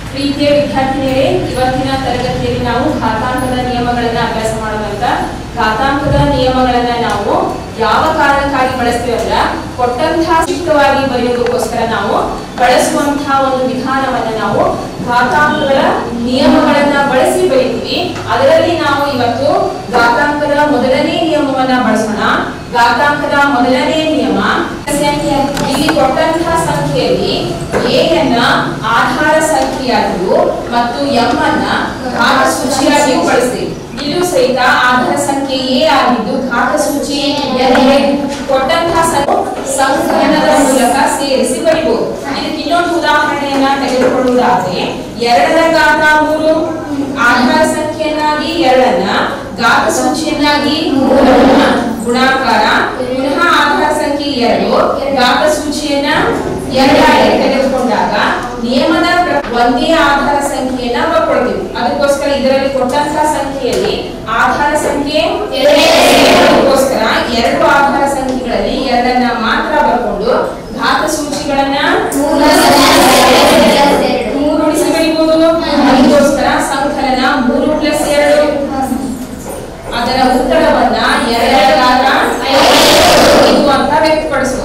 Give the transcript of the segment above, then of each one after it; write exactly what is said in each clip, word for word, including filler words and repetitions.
ಪ್ರೀತಿಯ ವಿದ್ಯಾರ್ಥಿನಿಯರೇ, ಇವತ್ತಿನ ತರಗತಿಯಲ್ಲಿ ನಾವು ಘಾತಾಂಕದ ನಿಯಮಗಳನ್ನು ಅಭ್ಯಾಸ ಮಾಡೋದಂತ. ಘಾತಾಂಕದ ನಿಯಮಗಳನ್ನ ನಾವು ಯಾವ ಕಾರಣಕ್ಕಾಗಿ ಬಳಸ್ತೀವಿ ಅಂದ್ರೆ ಕೊಟ್ಟಂತಹ ಶಿಷ್ಟವಾಗಿ ಬರೆಯೋದಕ್ಕೋಸ್ಕರ ನಾವು ಬಳಸುವಂತಹ ಒಂದು ವಿಧಾನವನ್ನ ನಾವು ಘಾತಾಂಕಗಳ ನಿಯಮಗಳನ್ನ ಬಳಸಿ ಬರೀತೀವಿ. ಅದರಲ್ಲಿ ನಾವು ಇವತ್ತು ಘಾತಾಂಕದ ಮೊದಲನೇ ನಿಯಮವನ್ನ ಬಳಸೋಣ. ಘಾತಾಂಕದ ಮೊದಲನೇ ನಿಯಮ, ಇಲ್ಲಿ ಕೊಟ್ಟಂತಹ ಸಂಖ್ಯೆಯಲ್ಲಿ ಎ ಯನ್ನ ಆಧಾರ ಸಂಖ್ಯೆಯಾಗಿಯೂ ಮತ್ತು ಎಂ ಅನ್ನ ಘಾತ ಸೂಚಿಯಾಗಿಯೂ ಬಳಸ್ತೀವಿ. ಇಲ್ಲೂ ಸಹಿತ ಆಧಾರ ಸಂಖ್ಯೆ ಎ ಆಗಿದ್ದು ಘಾತ ಸೂಚಿ ಕೊಟ್ಟಂತಹ ಸಂಕಲನದ ಮೂಲಕ ಸೇರಿಸಿ ಬರೀಬಹುದು. ಇದಕ್ಕೆ ಇನ್ನೊಂದು ಉದಾಹರಣೆಯನ್ನ ತೆಗೆದುಕೊಳ್ಳುವುದಾದ್ರೆ ಎರಡರ ಘಾತ ಮೂರು ಆಧಾರ ಸಂಖ್ಯೆಯನ್ನಾಗಿ ಎರಡನ್ನ, ಘಾತ ಸೂಚಿಯನ್ನಾಗಿ ಮೂರನ್ನ ಗುಣಾಕಾರ, ಪುನಃ ಆಧಾರ ಸಂಖ್ಯೆ ಎರಡು ಘಾತ ಸೂಚಿಯನ್ನ ಎರಡಾಗಿ ತೆಗೆದುಕೊಂಡಾಗ ನಿಯಮದ ಒಂದೇ ಆಧಾರ ಸಂಖ್ಯೆಯನ್ನ ಬರ್ಕೊಳ್ತೀವಿ. ಅದಕ್ಕೋಸ್ಕರ ಇದರಲ್ಲಿ ಕೊಟ್ಟಂತಹ ಸಂಖ್ಯೆಯಲ್ಲಿ ಆಧಾರ ಸಂಖ್ಯೆ ಅದಕ್ಕೋಸ್ಕರ ಎರಡು ಆಧಾರ ಸಂಖ್ಯೆಗಳಲ್ಲಿ ಎರಡನ್ನ ಮಾತ್ರ ಬರ್ಕೊಂಡು ಘಾತ ಸೂಚಿಗಳನ್ನ ಮೂರು ಉಳಿಸಿ ಬರೀಬಹುದು. ಅದಕ್ಕೋಸ್ಕರ ಸಂಕಲನ ಮೂರು ಪ್ಲಸ್ ಎರಡು, ಅದರ ಉತ್ತರವನ್ನ ಎರಡರ ಘಾತ ಐದು ಅಂತ ವ್ಯಕ್ತಪಡಿಸಬಹುದು.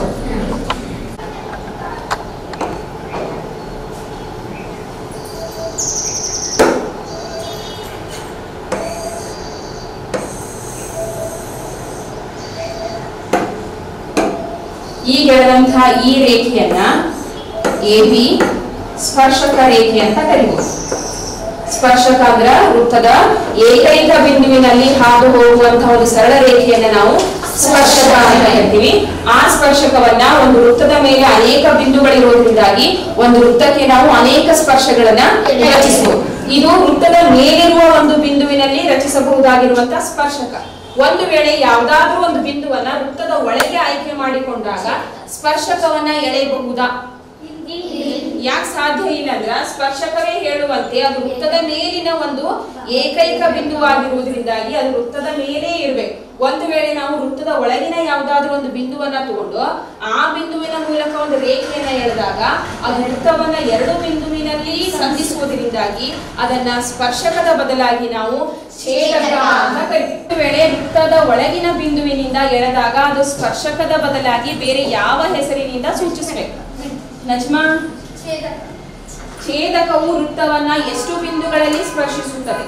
ಈ ಹೇಳಿದಂತಹ ಈ ರೇಖೆಯನ್ನ ಎ ಬಿ ಸ್ಪರ್ಶಕ ರೇಖೆ ಅಂತ ಕರೀಬಹುದು. ಸ್ಪರ್ಶಕ ಅಂದ್ರ ವೃತ್ತದ ಏಕೈಕ ಬಿಂದುವಿನಲ್ಲಿ ಹಾದು ಹೋಗುವಂತಹ ಒಂದು ಸರಳ ರೇಖೆಯನ್ನ ನಾವು ಸ್ಪರ್ಶಕ ಅಂತ ಹೇಳ್ತೀವಿ. ಆ ಸ್ಪರ್ಶಕವನ್ನ ಒಂದು ವೃತ್ತದ ಮೇಲೆ ಅನೇಕ ಬಿಂದುಗಳಿರುವುದರಿಂದಾಗಿ ಒಂದು ವೃತ್ತಕ್ಕೆ ನಾವು ಅನೇಕ ಸ್ಪರ್ಶಗಳನ್ನ ರಚಿಸಬಹುದು. ಇದು ವೃತ್ತದ ಮೇಲಿರುವ ಒಂದು ಬಿಂದುವಿನಲ್ಲಿ ರಚಿಸಬಹುದಾಗಿರುವಂತಹ ಸ್ಪರ್ಶಕ. ಒಂದು ವೇಳೆ ಯಾವುದಾದ್ರೂ ಒಂದು ಬಿಂದುವನ್ನ ವೃತ್ತದ ಒಳಗೆ ಆಯ್ಕೆ ಮಾಡಿಕೊಂಡಾಗ ಸ್ಪರ್ಶಕವನ್ನ ಎಳೆಯಬಹುದಾ? ಯಾಕೆ ಸಾಧ್ಯ ಇಲ್ಲ ಅಂದ್ರ ಸ್ಪರ್ಶಕವೇ ಹೇಳುವಂತೆ ಅದು ವೃತ್ತದ ಮೇಲಿನ ಒಂದು ಏಕೈಕ ಬಿಂದುವಾಗಿರುವುದರಿಂದಾಗಿ ಅದು ವೃತ್ತದ ಮೇಲೆ ಇರ್ಬೇಕು. ಒಂದು ವೇಳೆ ನಾವು ವೃತ್ತದ ಒಳಗಿನ ಯಾವುದಾದ್ರೂ ಒಂದು ಬಿಂದುವನ್ನ ತಗೊಂಡು ಆ ಬಿಂದುವಿನ ಮೂಲಕ ಒಂದು ರೇಖೆಯನ್ನ ಎಳೆದಾಗ ಅದು ವೃತ್ತವನ್ನ ಎರಡು ಬಿಂದುವಿನಲ್ಲಿ ಸಂಧಿಸುವುದರಿಂದಾಗಿ ಅದನ್ನ ಸ್ಪರ್ಶಕದ ಬದಲಾಗಿ ನಾವು ಛೇದಕ ಅಂತ ಕರಿತೀವಿ. ಒಂದು ವೇಳೆ ವೃತ್ತದ ಒಳಗಿನ ಬಿಂದುವಿನಿಂದ ಎಳೆದಾಗ ಅದು ಸ್ಪರ್ಶಕದ ಬದಲಾಗಿ ಬೇರೆ ಯಾವ ಹೆಸರಿನಿಂದ ಸೂಚಿಸಬೇಕು? ನಜ್ಮಾ, ಛೇದಕವು ವೃತ್ತವನ್ನ ಎಷ್ಟು ಬಿಂದುಗಳಲ್ಲಿ ಸ್ಪರ್ಶಿಸುತ್ತದೆ?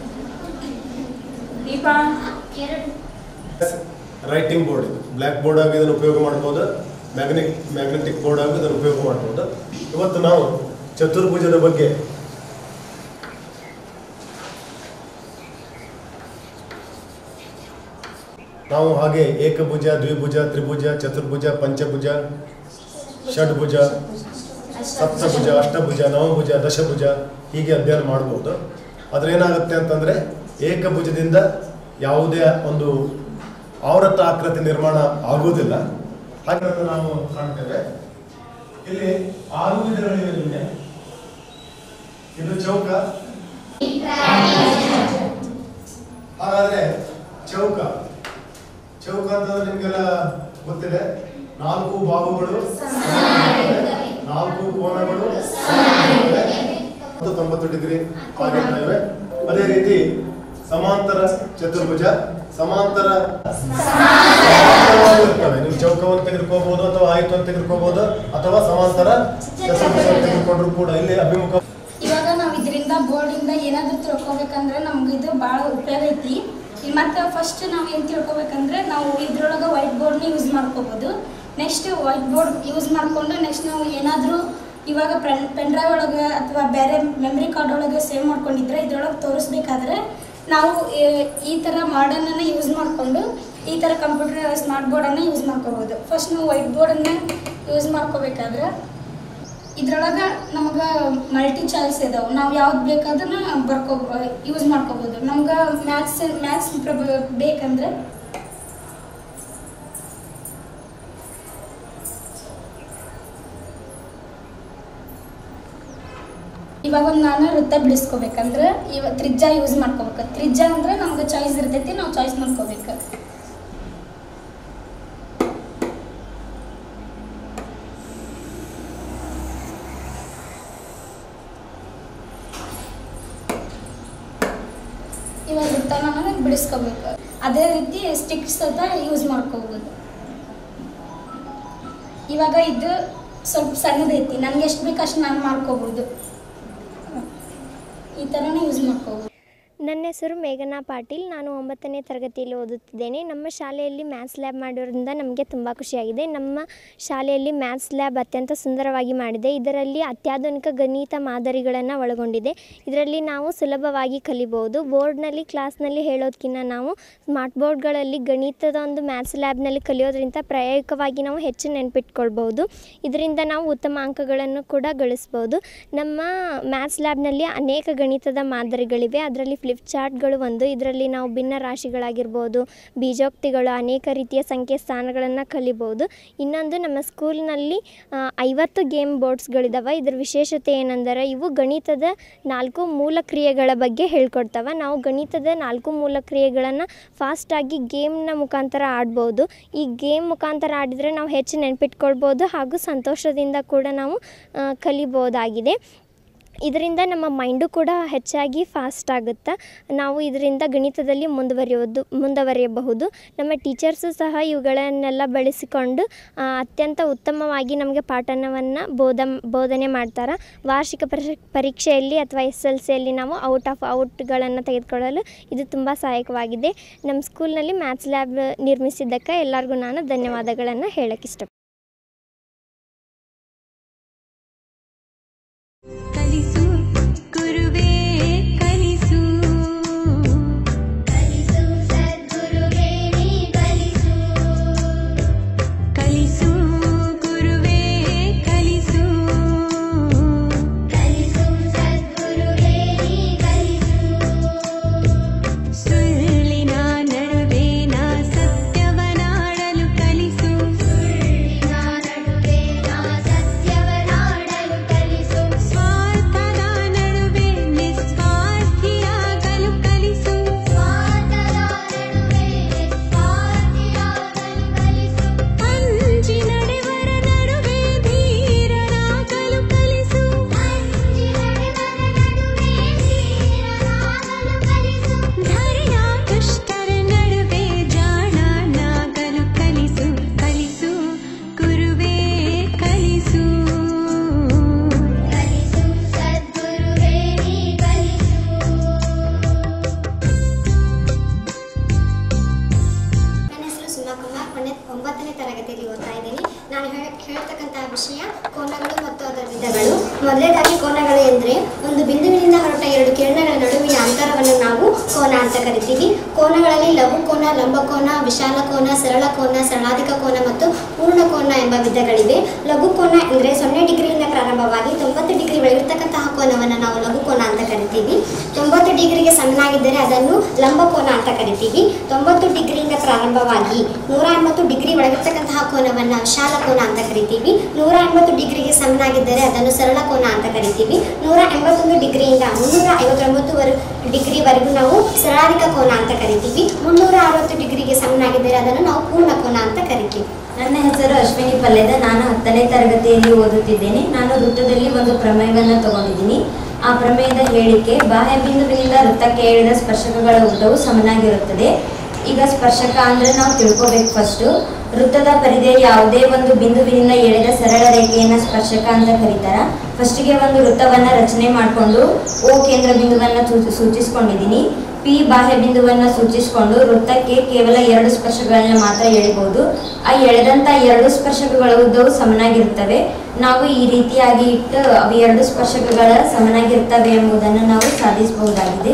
ದೀಪಾ, ರೈಟಿಂಗ್ ಬೋರ್ಡ್, ಇದು ಬ್ಲಾಕ್ ಬೋರ್ಡ್ ಆಗಿ ಇದನ್ನು ಉಪಯೋಗ ಮಾಡಬಹುದು, ಮ್ಯಾಗ್ನೆಟಿಕ್ ಮ್ಯಾಗ್ನೆಟಿಕ್ ಬೋರ್ಡ್ ಆಗಿ ಇದನ್ನು ಉಪಯೋಗ ಮಾಡಬಹುದು. ಇವತ್ತು ನಾವು ಚತುರ್ಭುಜದ ಬಗ್ಗೆ ನಾವು ಹಾಗೆ ಏಕಭುಜ, ದ್ವಿಭುಜ, ತ್ರಿಭುಜ, ಚತುರ್ಭುಜ, ಪಂಚಭುಜ, ಷಡ್ಭುಜ, ಸಪ್ತಭುಜ, ಅಷ್ಟಭುಜ, ನವಭುಜ, ದಶಭುಜ ಹೀಗೆ ಅಧ್ಯಯನ ಮಾಡಬಹುದು. ಆದ್ರೆ ಏನಾಗುತ್ತೆ ಅಂತಂದ್ರೆ ಏಕಭುಜದಿಂದ ಯಾವುದೇ ಒಂದು ಆವೃತ್ತ ಆಕೃತಿ ನಿರ್ಮಾಣ ಆಗುವುದಿಲ್ಲ. ಹಾಗೆ ನಾವು ಕಾಣ್ತೇವೆ ಇಲ್ಲಿ ಆರು ವಿಧಗಳಿವೆ. ನಿಮಗೆ ಇದು ಚೌಕ. ಹಾಗಾದ್ರೆ ಚೌಕ ಚೌಕ ಅಂತಂದ್ರೆ ನಿಮ್ಗೆಲ್ಲ ಗೊತ್ತಿದೆ. ನಾಲ್ಕು ಬಾಹುಗಳು, ನಾಲ್ಕು ಕೋನಗಳು ತೊಂಬತ್ತು ಡಿಗ್ರಿ ಆಗಿರ್ತವೆ. ಅದೇ ರೀತಿ ಸಮಾಂತರ ಚತುರ್ಭುಜ, ಸಮಾಂತರ ಇರ್ತವೆ. ನೀವು ಚೌಕವನ್ನು ತೆಗೆದುಕೋಬಹುದು ಅಥವಾ ಆಯ್ತು ಅಂತ ತೆಗೆದುಕೋಬಹುದು ಅಥವಾ ಸಮಾಂತರ ಚತುರ್ಭುಜ ತೆಗೆದುಕೊಂಡ್ರು ಕೂಡ ಇಲ್ಲಿ ಅಭಿಮುಖ. ಇವಾಗ ನಾವು ಇದರಿಂದ ಬೋರ್ಡ್ ಇಂದ ಏನಾದ್ರೂ ತಿಳ್ಕೊಬೇಕಂದ್ರೆ ನಮ್ಗೆ ಇದು ಬಹಳ ಉಪಯೋಗ ಐತಿ. ಮತ್ತೆ ಫಸ್ಟ್ ನಾವು ಏನು ತಿಳ್ಕೊಬೇಕಂದ್ರೆ ನಾವು ಇದ್ರೊಳಗೆ ವೈಟ್ ಬೋರ್ಡ್ನ ಯೂಸ್ ಮಾಡ್ಕೋಬಹುದು. ನೆಕ್ಸ್ಟ್ ವೈಟ್ ಬೋರ್ಡ್ ಯೂಸ್ ಮಾಡಿಕೊಂಡು ನೆಕ್ಸ್ಟ್ ನಾವು ಏನಾದರೂ ಇವಾಗ ಪೆನ್ ಪೆನ್ ಡ್ರೈವ್ ಒಳಗೆ ಅಥವಾ ಬೇರೆ ಮೆಮ್ರಿ ಕಾರ್ಡ್ ಒಳಗೆ ಸೇವ್ ಮಾಡ್ಕೊಂಡಿದ್ರೆ ಇದ್ರೊಳಗೆ ತೋರಿಸ್ಬೇಕಾದ್ರೆ ನಾವು ಈ ಥರ ಮಾಡರ್ನನ್ನು ಯೂಸ್ ಮಾಡಿಕೊಂಡು ಈ ಥರ ಕಂಪ್ಯೂಟರ್ ಸ್ಮಾರ್ಟ್ ಬೋರ್ಡನ್ನು ಯೂಸ್ ಮಾಡ್ಕೋಬೋದು. ಫಸ್ಟ್ ನಾವು ವೈಟ್ ಬೋರ್ಡನ್ನು ಯೂಸ್ ಮಾಡ್ಕೋಬೇಕಾದ್ರೆ ಇದ್ರೊಳಗೆ ನಮಗೆ ಮಲ್ಟಿ ಚಾಯ್ಸ್ ಇದಾವೆ. ನಾವು ಯಾವ್ದು ಬೇಕಾದನ್ನ ಬರ್ಕೋ ಯೂಸ್ ಮಾಡ್ಕೋಬೋದು. ನಮ್ಗೆ ಮ್ಯಾಥ್ಸ್ ಮ್ಯಾಥ್ಸ್ ಬೇಕಂದ್ರೆ ಇವಾಗ ಒಂದು ನಾನು ವೃತ್ತ ಬಿಡಿಸ್ಕೋಬೇಕಂದ್ರೆ ಇವ ತ್ರಿಜ್ಯ ಯೂಸ್ ಮಾಡ್ಕೋಬೇಕು. ತ್ರಿಜ್ಯ ಅಂದ್ರೆ ನಮ್ಗೆ ಚಾಯ್ಸ್ ಇರ್ತೈತಿ, ನಾವು ಚಾಯ್ಸ್ ಮಾಡ್ಕೋಬೇಕು. ಇವಾಗ ವೃತ್ತನ ಬಿಡಿಸ್ಕೋಬೇಕು. ಅದೇ ರೀತಿ ಸ್ಟಿಕ್ಸ್ ಸಹಿತ ಯೂಸ್ ಮಾಡ್ಕೋಬೋದು. ಇವಾಗ ಇದು ಸ್ವಲ್ಪ ಸಣ್ಣದೈತಿ, ನನಗೆ ಎಷ್ಟು ಬೇಕು ಅಷ್ಟು ನಾನು ಮಾಡ್ಕೋಬೋದು. ಈ ಥರನೇ ಯೂಸ್ ಮಾಡ್ಕೋಬೋದು. ನನ್ನ ಹೆಸರು ಮೇಘನಾ ಪಾಟೀಲ್. ನಾನು ಒಂಬತ್ತನೇ ತರಗತಿಯಲ್ಲಿ ಓದುತ್ತಿದ್ದೇನೆ. ನಮ್ಮ ಶಾಲೆಯಲ್ಲಿ ಮ್ಯಾಥ್ಸ್ ಲ್ಯಾಬ್ ಮಾಡಿರೋದ್ರಿಂದ ನಮಗೆ ತುಂಬ ಖುಷಿಯಾಗಿದೆ. ನಮ್ಮ ಶಾಲೆಯಲ್ಲಿ ಮ್ಯಾಥ್ಸ್ ಲ್ಯಾಬ್ ಅತ್ಯಂತ ಸುಂದರವಾಗಿ ಮಾಡಿದೆ. ಇದರಲ್ಲಿ ಅತ್ಯಾಧುನಿಕ ಗಣಿತ ಮಾದರಿಗಳನ್ನು ಒಳಗೊಂಡಿದೆ. ಇದರಲ್ಲಿ ನಾವು ಸುಲಭವಾಗಿ ಕಲಿಬಹುದು. ಬೋರ್ಡ್ನಲ್ಲಿ ಕ್ಲಾಸ್ನಲ್ಲಿ ಹೇಳೋದಕ್ಕಿಂತ ನಾವು ಸ್ಮಾರ್ಟ್ ಬೋರ್ಡ್ಗಳಲ್ಲಿ ಗಣಿತದ ಒಂದು ಮ್ಯಾಥ್ಸ್ ಲ್ಯಾಬ್ನಲ್ಲಿ ಕಲಿಯೋದ್ರಿಂದ ಪ್ರಾಯೋಗಿಕವಾಗಿ ನಾವು ಹೆಚ್ಚು ನೆನಪಿಟ್ಕೊಳ್ಬೋದು. ಇದರಿಂದ ನಾವು ಉತ್ತಮ ಅಂಕಗಳನ್ನು ಕೂಡ ಗಳಿಸ್ಬೋದು. ನಮ್ಮ ಮ್ಯಾಥ್ಸ್ ಲ್ಯಾಬ್ನಲ್ಲಿ ಅನೇಕ ಗಣಿತದ ಮಾದರಿಗಳಿವೆ. ಅದರಲ್ಲಿ ಫ್ಲಿಪ್ ಚಾರ್ಟ್ಗಳು ಒಂದು. ಇದರಲ್ಲಿ ನಾವು ಭಿನ್ನ ರಾಶಿಗಳಾಗಿರ್ಬೋದು, ಬೀಜೋಕ್ತಿಗಳು, ಅನೇಕ ರೀತಿಯ ಸಂಖ್ಯೆ ಸ್ಥಾನಗಳನ್ನು ಕಲಿಬೋದು. ಇನ್ನೊಂದು, ನಮ್ಮ ಸ್ಕೂಲ್ನಲ್ಲಿ ಐವತ್ತು ಗೇಮ್ ಬೋರ್ಡ್ಸ್ಗಳಿದ್ದಾವೆ. ಇದರ ವಿಶೇಷತೆ ಏನೆಂದರೆ ಇವು ಗಣಿತದ ನಾಲ್ಕು ಮೂಲ ಕ್ರಿಯೆಗಳ ಬಗ್ಗೆ ಹೇಳ್ಕೊಡ್ತವೆ. ನಾವು ಗಣಿತದ ನಾಲ್ಕು ಮೂಲ ಕ್ರಿಯೆಗಳನ್ನು ಫಾಸ್ಟಾಗಿ ಗೇಮ್ನ ಮುಖಾಂತರ ಆಡ್ಬೋದು. ಈ ಗೇಮ್ ಮುಖಾಂತರ ಆಡಿದರೆ ನಾವು ಹೆಚ್ಚು ನೆನಪಿಟ್ಕೊಳ್ಬೋದು ಹಾಗೂ ಸಂತೋಷದಿಂದ ಕೂಡ ನಾವು ಕಲಿಬೋದಾಗಿದೆ. ಇದರಿಂದ ನಮ್ಮ ಮೈಂಡು ಕೂಡ ಹೆಚ್ಚಾಗಿ ಫಾಸ್ಟ್ ಆಗುತ್ತೆ. ನಾವು ಇದರಿಂದ ಗಣಿತದಲ್ಲಿ ಮುಂದುವರಿಯೋದು ಮುಂದುವರಿಯಬಹುದು. ನಮ್ಮ ಟೀಚರ್ಸು ಸಹ ಇವುಗಳನ್ನೆಲ್ಲ ಬಳಸಿಕೊಂಡು ಅತ್ಯಂತ ಉತ್ತಮವಾಗಿ ನಮಗೆ ಪಾಠವನ್ನು ಬೋಧ ಬೋಧನೆ ಮಾಡ್ತಾರೆ. ವಾರ್ಷಿಕ ಪರೀಕ್ಷೆಯಲ್ಲಿ ಅಥವಾ ಎಸ್ ಎಲ್ ಸಿಯಲ್ಲಿ ನಾವು ಔಟ್ ಆಫ್ ಔಟ್ಗಳನ್ನು ತೆಗೆದುಕೊಳ್ಳಲು ಇದು ತುಂಬ ಸಹಾಯಕವಾಗಿದೆ. ನಮ್ಮ ಸ್ಕೂಲ್ನಲ್ಲಿ ಮ್ಯಾಥ್ಸ್ ಲ್ಯಾಬ್ ನಿರ್ಮಿಸಿದ್ದಕ್ಕೆ ಎಲ್ಲರಿಗೂ ನಾನು ಧನ್ಯವಾದಗಳನ್ನು ಹೇಳಕ್ಕೆ ಇಷ್ಟಪಡ್ತೀನಿ. ಕಲಿಸು ಗುರುವೇ ಕಲಿಸು, ಕಲಿಸು ಸದ್ಗುರುವೇ ನೀ ಕಲಿಸು, ಕಲಿಸು ಗುರುವೇ ಕಲಿಸು, ಕಲಿಸು ಸದ್ಗುರುವೇ ನೀ ಕಲಿಸು. ಸುಳ್ಳಿನ ನಡುವೆ ನಾ ಸತ್ಯವನಾಡಲು ಕಲಿಸು, ಸುಳ್ಳಿನ ನಡುವೆ ನಾ ಸತ್ಯವನಾಡಲು ಕಲಿಸು. ಸ್ವಾರ್ಥದ ನಡುವೆ ನಿಸ್ವಾರ್ಥಿಯಾಗಲು ಕಲಿಸು, ಸ್ವಾರ್ಥದ ನಡುವೆ ನಿಸ್ವಾರ್ಥಿಯಾಗಲು ಕಲಿಸು. ಅಂಜಿ ನಡೆವರ ನಡುವೆ ಧೀರರಾಗಲು ಕಲಿಸು, ಅಂಜಿ ನಡೆವರ ನಡುವೆ ಧೀರರಾಗಲು ಕಲಿಸು. ಧರೆಯ ದುಷ್ಟರ ನಡುವೆ ಜಾಣನಾಗಲು ಕಲಿಸು, ಕಲಿಸು ಗುರುವೇ ಕಲಿಸು, ಕಲಿಸು ಸದ್ಗುರುವೇ ನೀ ಕಲಿಸು. ನನ್ನ ಹೆಸರು ಸುಮಾ ಕುಮಾರ್. ಒಂದೇ ಒಂಬತ್ತನೇ ತರಗತಿಯಲ್ಲಿ ಓದ್ತಾ ಇದ್ದೀನಿ. ನಾನು ಹೇಳ ಹೇಳ್ತಕ್ಕಂತಹ ವಿಷಯ ಕೋನಗಳು ಮತ್ತು ಅದರ ವಿಧಗಳು. ಮೊದಲನೇದಾಗಿ ಕೋನಗಳು ಎಂದರೆ ಒಂದು ಬಿಂದುವಿನಿಂದ ಹೊರಟ ಎರಡು ಕಿರಣಗಳ ನಡುವಿನ ಅಂತರವನ್ನು ನಾವು ಕೋನ ಅಂತ ಕರಿತೀವಿ. ಕೋನಗಳಲ್ಲಿ ಲಘು ಕೋನ, ಲಂಬಕೋನ, ವಿಶಾಲ ಕೋನ, ಸರಳ ಕೋನ, ಸರಳಾಧಿಕ ಕೋನ ಮತ್ತು ಪೂರ್ಣ ಕೋನ ಎಂಬ ವಿಧಗಳಿವೆ. ಲಘು ಕೋನ ಎಂದರೆ ಸೊನ್ನೆ ಡಿಗ್ರಿಯಿಂದ ಪ್ರಾರಂಭವಾಗಿ ತೊಂಬತ್ತು ಡಿಗ್ರಿ ಒಳಗಿರ್ತಕ್ಕಂತಹ ಕೋನವನ್ನು ನಾವು ಲಘು ಕೋನ ಅಂತ ಕರಿತೀವಿ. ತೊಂಬತ್ತು ಡಿಗ್ರಿಗೆ ಸಮನಾಗಿದ್ದರೆ ಅದನ್ನು ಲಂಬಕೋನ ಅಂತ ಕರಿತೀವಿ. ತೊಂಬತ್ತು ಡಿಗ್ರಿಯಿಂದ ಪ್ರಾರಂಭವಾಗಿ ನೂರ ಎಂಬತ್ತು ಡಿಗ್ರಿ ಒಳಗಿರ್ತಕ್ಕಂತಹ ಕೋನವನ್ನು ವಿಶಾಲ ಕೋನ ಅಂತ ಕರಿತೀವಿ. ನೂರ ಎಂಬತ್ತು ಡಿಗ್ರಿಗೆ ಸಮನಾಗಿದ್ದರೆ ಅದನ್ನು ಸರಳ ಕೋನ ಅಂತ ಕರಿತೀವಿ. ನೂರ ಎಂಬತ್ತೊಂದು ಡಿಗ್ರಿಯಿಂದ ಮುನ್ನೂರ ಐವತ್ತೊಂಬತ್ತು ಡಿಗ್ರಿವರೆಗೂ ನಾವು ಸರಳಾಧಿಕ ಕೋನ ಅಂತ ಕರಿತೀವಿ. ಮುನ್ನೂರ ಅರವತ್ತು ಡಿಗ್ರಿಗೆ ಸಮನಾಗಿದ್ದರೆ ಅದನ್ನು ನಾವು ಪೂರ್ಣ ಕೋನ ಅಂತ ಕರಿತೀವಿ. ನನ್ನ ಹೆಸರು ಅಶ್ವಿನಿ ಪಲ್ಲೆದ. ನಾನು ಹತ್ತನೇ ತರಗತಿಯಲ್ಲಿ ಓದುತ್ತಿದ್ದೇನೆ. ನಾನು ವೃತ್ತದಲ್ಲಿ ಒಂದು ಪ್ರಮೇಯವನ್ನು ತಗೊಂಡಿದ್ದೀನಿ. ಆ ಪ್ರಮೇಯದ ಹೇಳಿಕೆ: ಬಾಹ್ಯ ಬಿಂದುವಿನಿಂದ ವೃತ್ತಕ್ಕೆ ಎಳೆದ ಸ್ಪರ್ಶಕಗಳ ಉದ್ದವು ಸಮನಾಗಿರುತ್ತದೆ. ಈಗ ಸ್ಪರ್ಶಕ ಅಂದರೆ ನಾವು ತಿಳ್ಕೋಬೇಕು. ಫಸ್ಟು ವೃತ್ತದ ಪರಿಧಿಯ ಯಾವುದೇ ಒಂದು ಬಿಂದುವಿನಿಂದ ಎಳೆದ ಸರಳ ರೇಖೆಯನ್ನು ಸ್ಪರ್ಶಕ ಅಂತ ಕರೀತಾರೆ. ಫಸ್ಟಿಗೆ ಒಂದು ವೃತ್ತವನ್ನು ರಚನೆ ಮಾಡಿಕೊಂಡು ಓ ಕೇಂದ್ರ ಬಿಂದುವನ್ನು ಸೂಚಿಸ್ಕೊಂಡಿದ್ದೀನಿ. ಪಿ ಬಾಹ್ಯ ಬಿಂದುವನ್ನು ಸೂಚಿಸಿಕೊಂಡು ವೃತ್ತಕ್ಕೆ ಕೇವಲ ಎರಡು ಸ್ಪರ್ಶಕಗಳನ್ನ ಮಾತ್ರ ಎಳಿಬಹುದು. ಆ ಎಳೆದಂಥ ಎರಡು ಸ್ಪರ್ಶಕಗಳ ಉದ್ದವು ಸಮನಾಗಿರುತ್ತವೆ. ನಾವು ಈ ರೀತಿಯಾಗಿ ಇಟ್ಟು ಅವು ಎರಡು ಸ್ಪರ್ಶಕಗಳ ಸಮನಾಗಿರ್ತವೆ ಎಂಬುದನ್ನು ನಾವು ಸಾಧಿಸಬಹುದಾಗಿದೆ.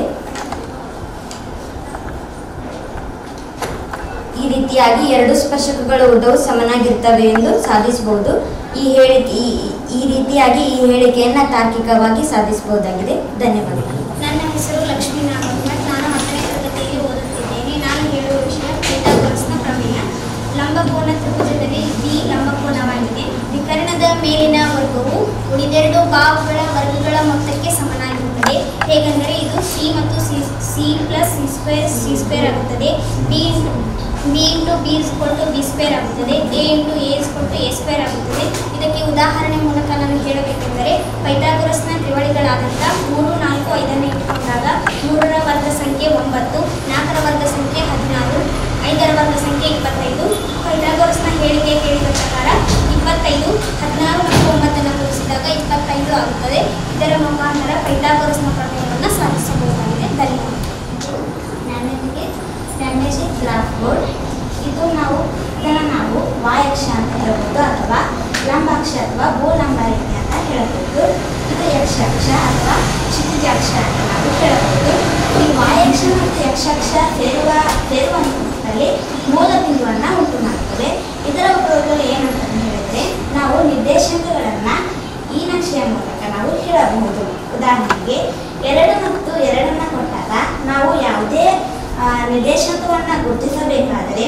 ಈ ರೀತಿಯಾಗಿ ಎರಡು ಸ್ಪರ್ಶಕಗಳ ಉದ್ದವು ಸಮನಾಗಿರ್ತವೆ ಎಂದು ಸಾಧಿಸಬಹುದು. ಈ ಹೇಳಿಕೆ ಈ ರೀತಿಯಾಗಿ ಈ ಹೇಳಿಕೆಯನ್ನು ತಾರ್ಕಿಕವಾಗಿ ಸಾಧಿಸಬಹುದಾಗಿದೆ. ಧನ್ಯವಾದಗಳು. ನನ್ನ ಹೆಸರು ಲಕ್ಷ್ಮೀ ನಾಗಮಠ್. ನಾನು ಹತ್ತನೇ ತರಗತಿಯಲ್ಲಿ ಓದುತ್ತಿದ್ದೇನೆ. ನಾನು ಹೇಳುವ ವಿಷಯ ಪೈಥಾಗೊರಸ್ನ ಪ್ರಮೇಯ. ಲಂಬಕೋನ ತ್ರಿಭುಜದಲ್ಲಿ ಬಿ ಲಂಬಕೋನವಾಗಿದೆ. ವಿಕರ್ಣದ ಮೇಲಿನ ವರ್ಗವು ಉಳಿದೆರಡು ಬಾಹುಗಳ ವರ್ಗಗಳ ಮೊತ್ತಕ್ಕೆ ಸಮನಾಗಿರುತ್ತದೆ. ಹೇಗೆಂದರೆ ಇದು ಸಿ ಮತ್ತು C C plus C square C square ಆಗುತ್ತದೆ. B into B into B ಇಸ್ಕೊಟ್ಟು ಬಿ ಸ್ಕ್ವೇರ್ ಆಗುತ್ತದೆ. ಎ ಇಂಟು ಎ ಇಸ್ಕೊಟ್ಟು ಎ ಸ್ಕ್ವೇರ್ ಆಗುತ್ತದೆ. ಇದಕ್ಕೆ ಉದಾಹರಣೆ ಮೂಲಕ ನಾನು ಹೇಳಬೇಕೆಂದರೆ ಪೈಥಾಗೊರಸ್ನ ತ್ರಿವಳಿಗಳಾದಂಥ ಮೂರು ನಾಲ್ಕು ಐದನ್ನು ಇಟ್ಟುಕೊಂಡಾಗ ಮೂರರ ವರ್ಗ ಸಂಖ್ಯೆ ಸಂಖ್ಯೆ ಒಂಬತ್ತು, ನಾಲ್ಕರ ವರ್ಗ ಸಂಖ್ಯೆ ಹದಿನಾರು, ಐದರ ವರ್ಗ ಸಂಖ್ಯೆ ಇಪ್ಪತ್ತೈದು. ಪೈಥಾಗೋರಸ್ನ ಹೇಳಿಕೆ ಕೇಳಿದ ಪ್ರಕಾರ ಇಪ್ಪತ್ತೈದು ಹದಿನಾರು ಮತ್ತು ಒಂಬತ್ತನ್ನು ಕೂಡಿಸಿದಾಗ ಇಪ್ಪತ್ತೈದು ಆಗುತ್ತದೆ. ಇದರ ಮುಖಾಂತರ ಪೈಥಾಗೋರಸ್ನ ಪ್ರಮೇಯವನ್ನು ಸಾಧಿಸಬಹುದಾಗಿದೆ. ಧನ್ಯವಾದ. ನನಗೆ ಸ್ಟ್ಯಾಂಡರ್ಡ್ ಗ್ರಾಫ್ ಬೋರ್ಡ್ ಇದು ನಾವು ಇದನ್ನು ನಾವು ವಾಯಕ್ಷ ಅಂತ ಹೇಳಬಹುದು ಅಥವಾ ಲಂಬಾಕ್ಷ ಅಥವಾ ಭೂಲಂಬ ರೇಖೆ ಅಂತ ಹೇಳಬಹುದು. ಇದು ಯಕ್ಷಾಕ್ಷ ಅಥವಾ ಕ್ಷಿತಿಜಾಕ್ಷ ಅಂತ ನಾವು ಹೇಳಬಹುದು. ಈ ವಾಯಕ್ಷ ಮತ್ತು ಯಕ್ಷಾಕ್ಷ ಸೇರುವ ಸೇರುವ ಹಂತದಲ್ಲಿ ಮೂಲ ಬಿಂದುವನ್ನು ಉಂಟು ಮಾಡುತ್ತದೆ. ಇದರ ಉಪಯೋಗ ಏನಂತ ಹೇಳಿದ್ರೆ ನಾವು ನಿರ್ದೇಶಾಂಕಗಳನ್ನು ಈ ನಕ್ಷೆಯ ಮೂಲಕ ನಾವು ಹೇಳಬಹುದು. ಉದಾಹರಣೆಗೆ ಎರಡು ಮತ್ತು ಎರಡನ್ನು ಕೊಟ್ಟಾಗ ನಾವು ಯಾವುದೇ ನಿರ್ದೇಶಾಂಕವನ್ನು ಗುರುತಿಸಬೇಕಾದರೆ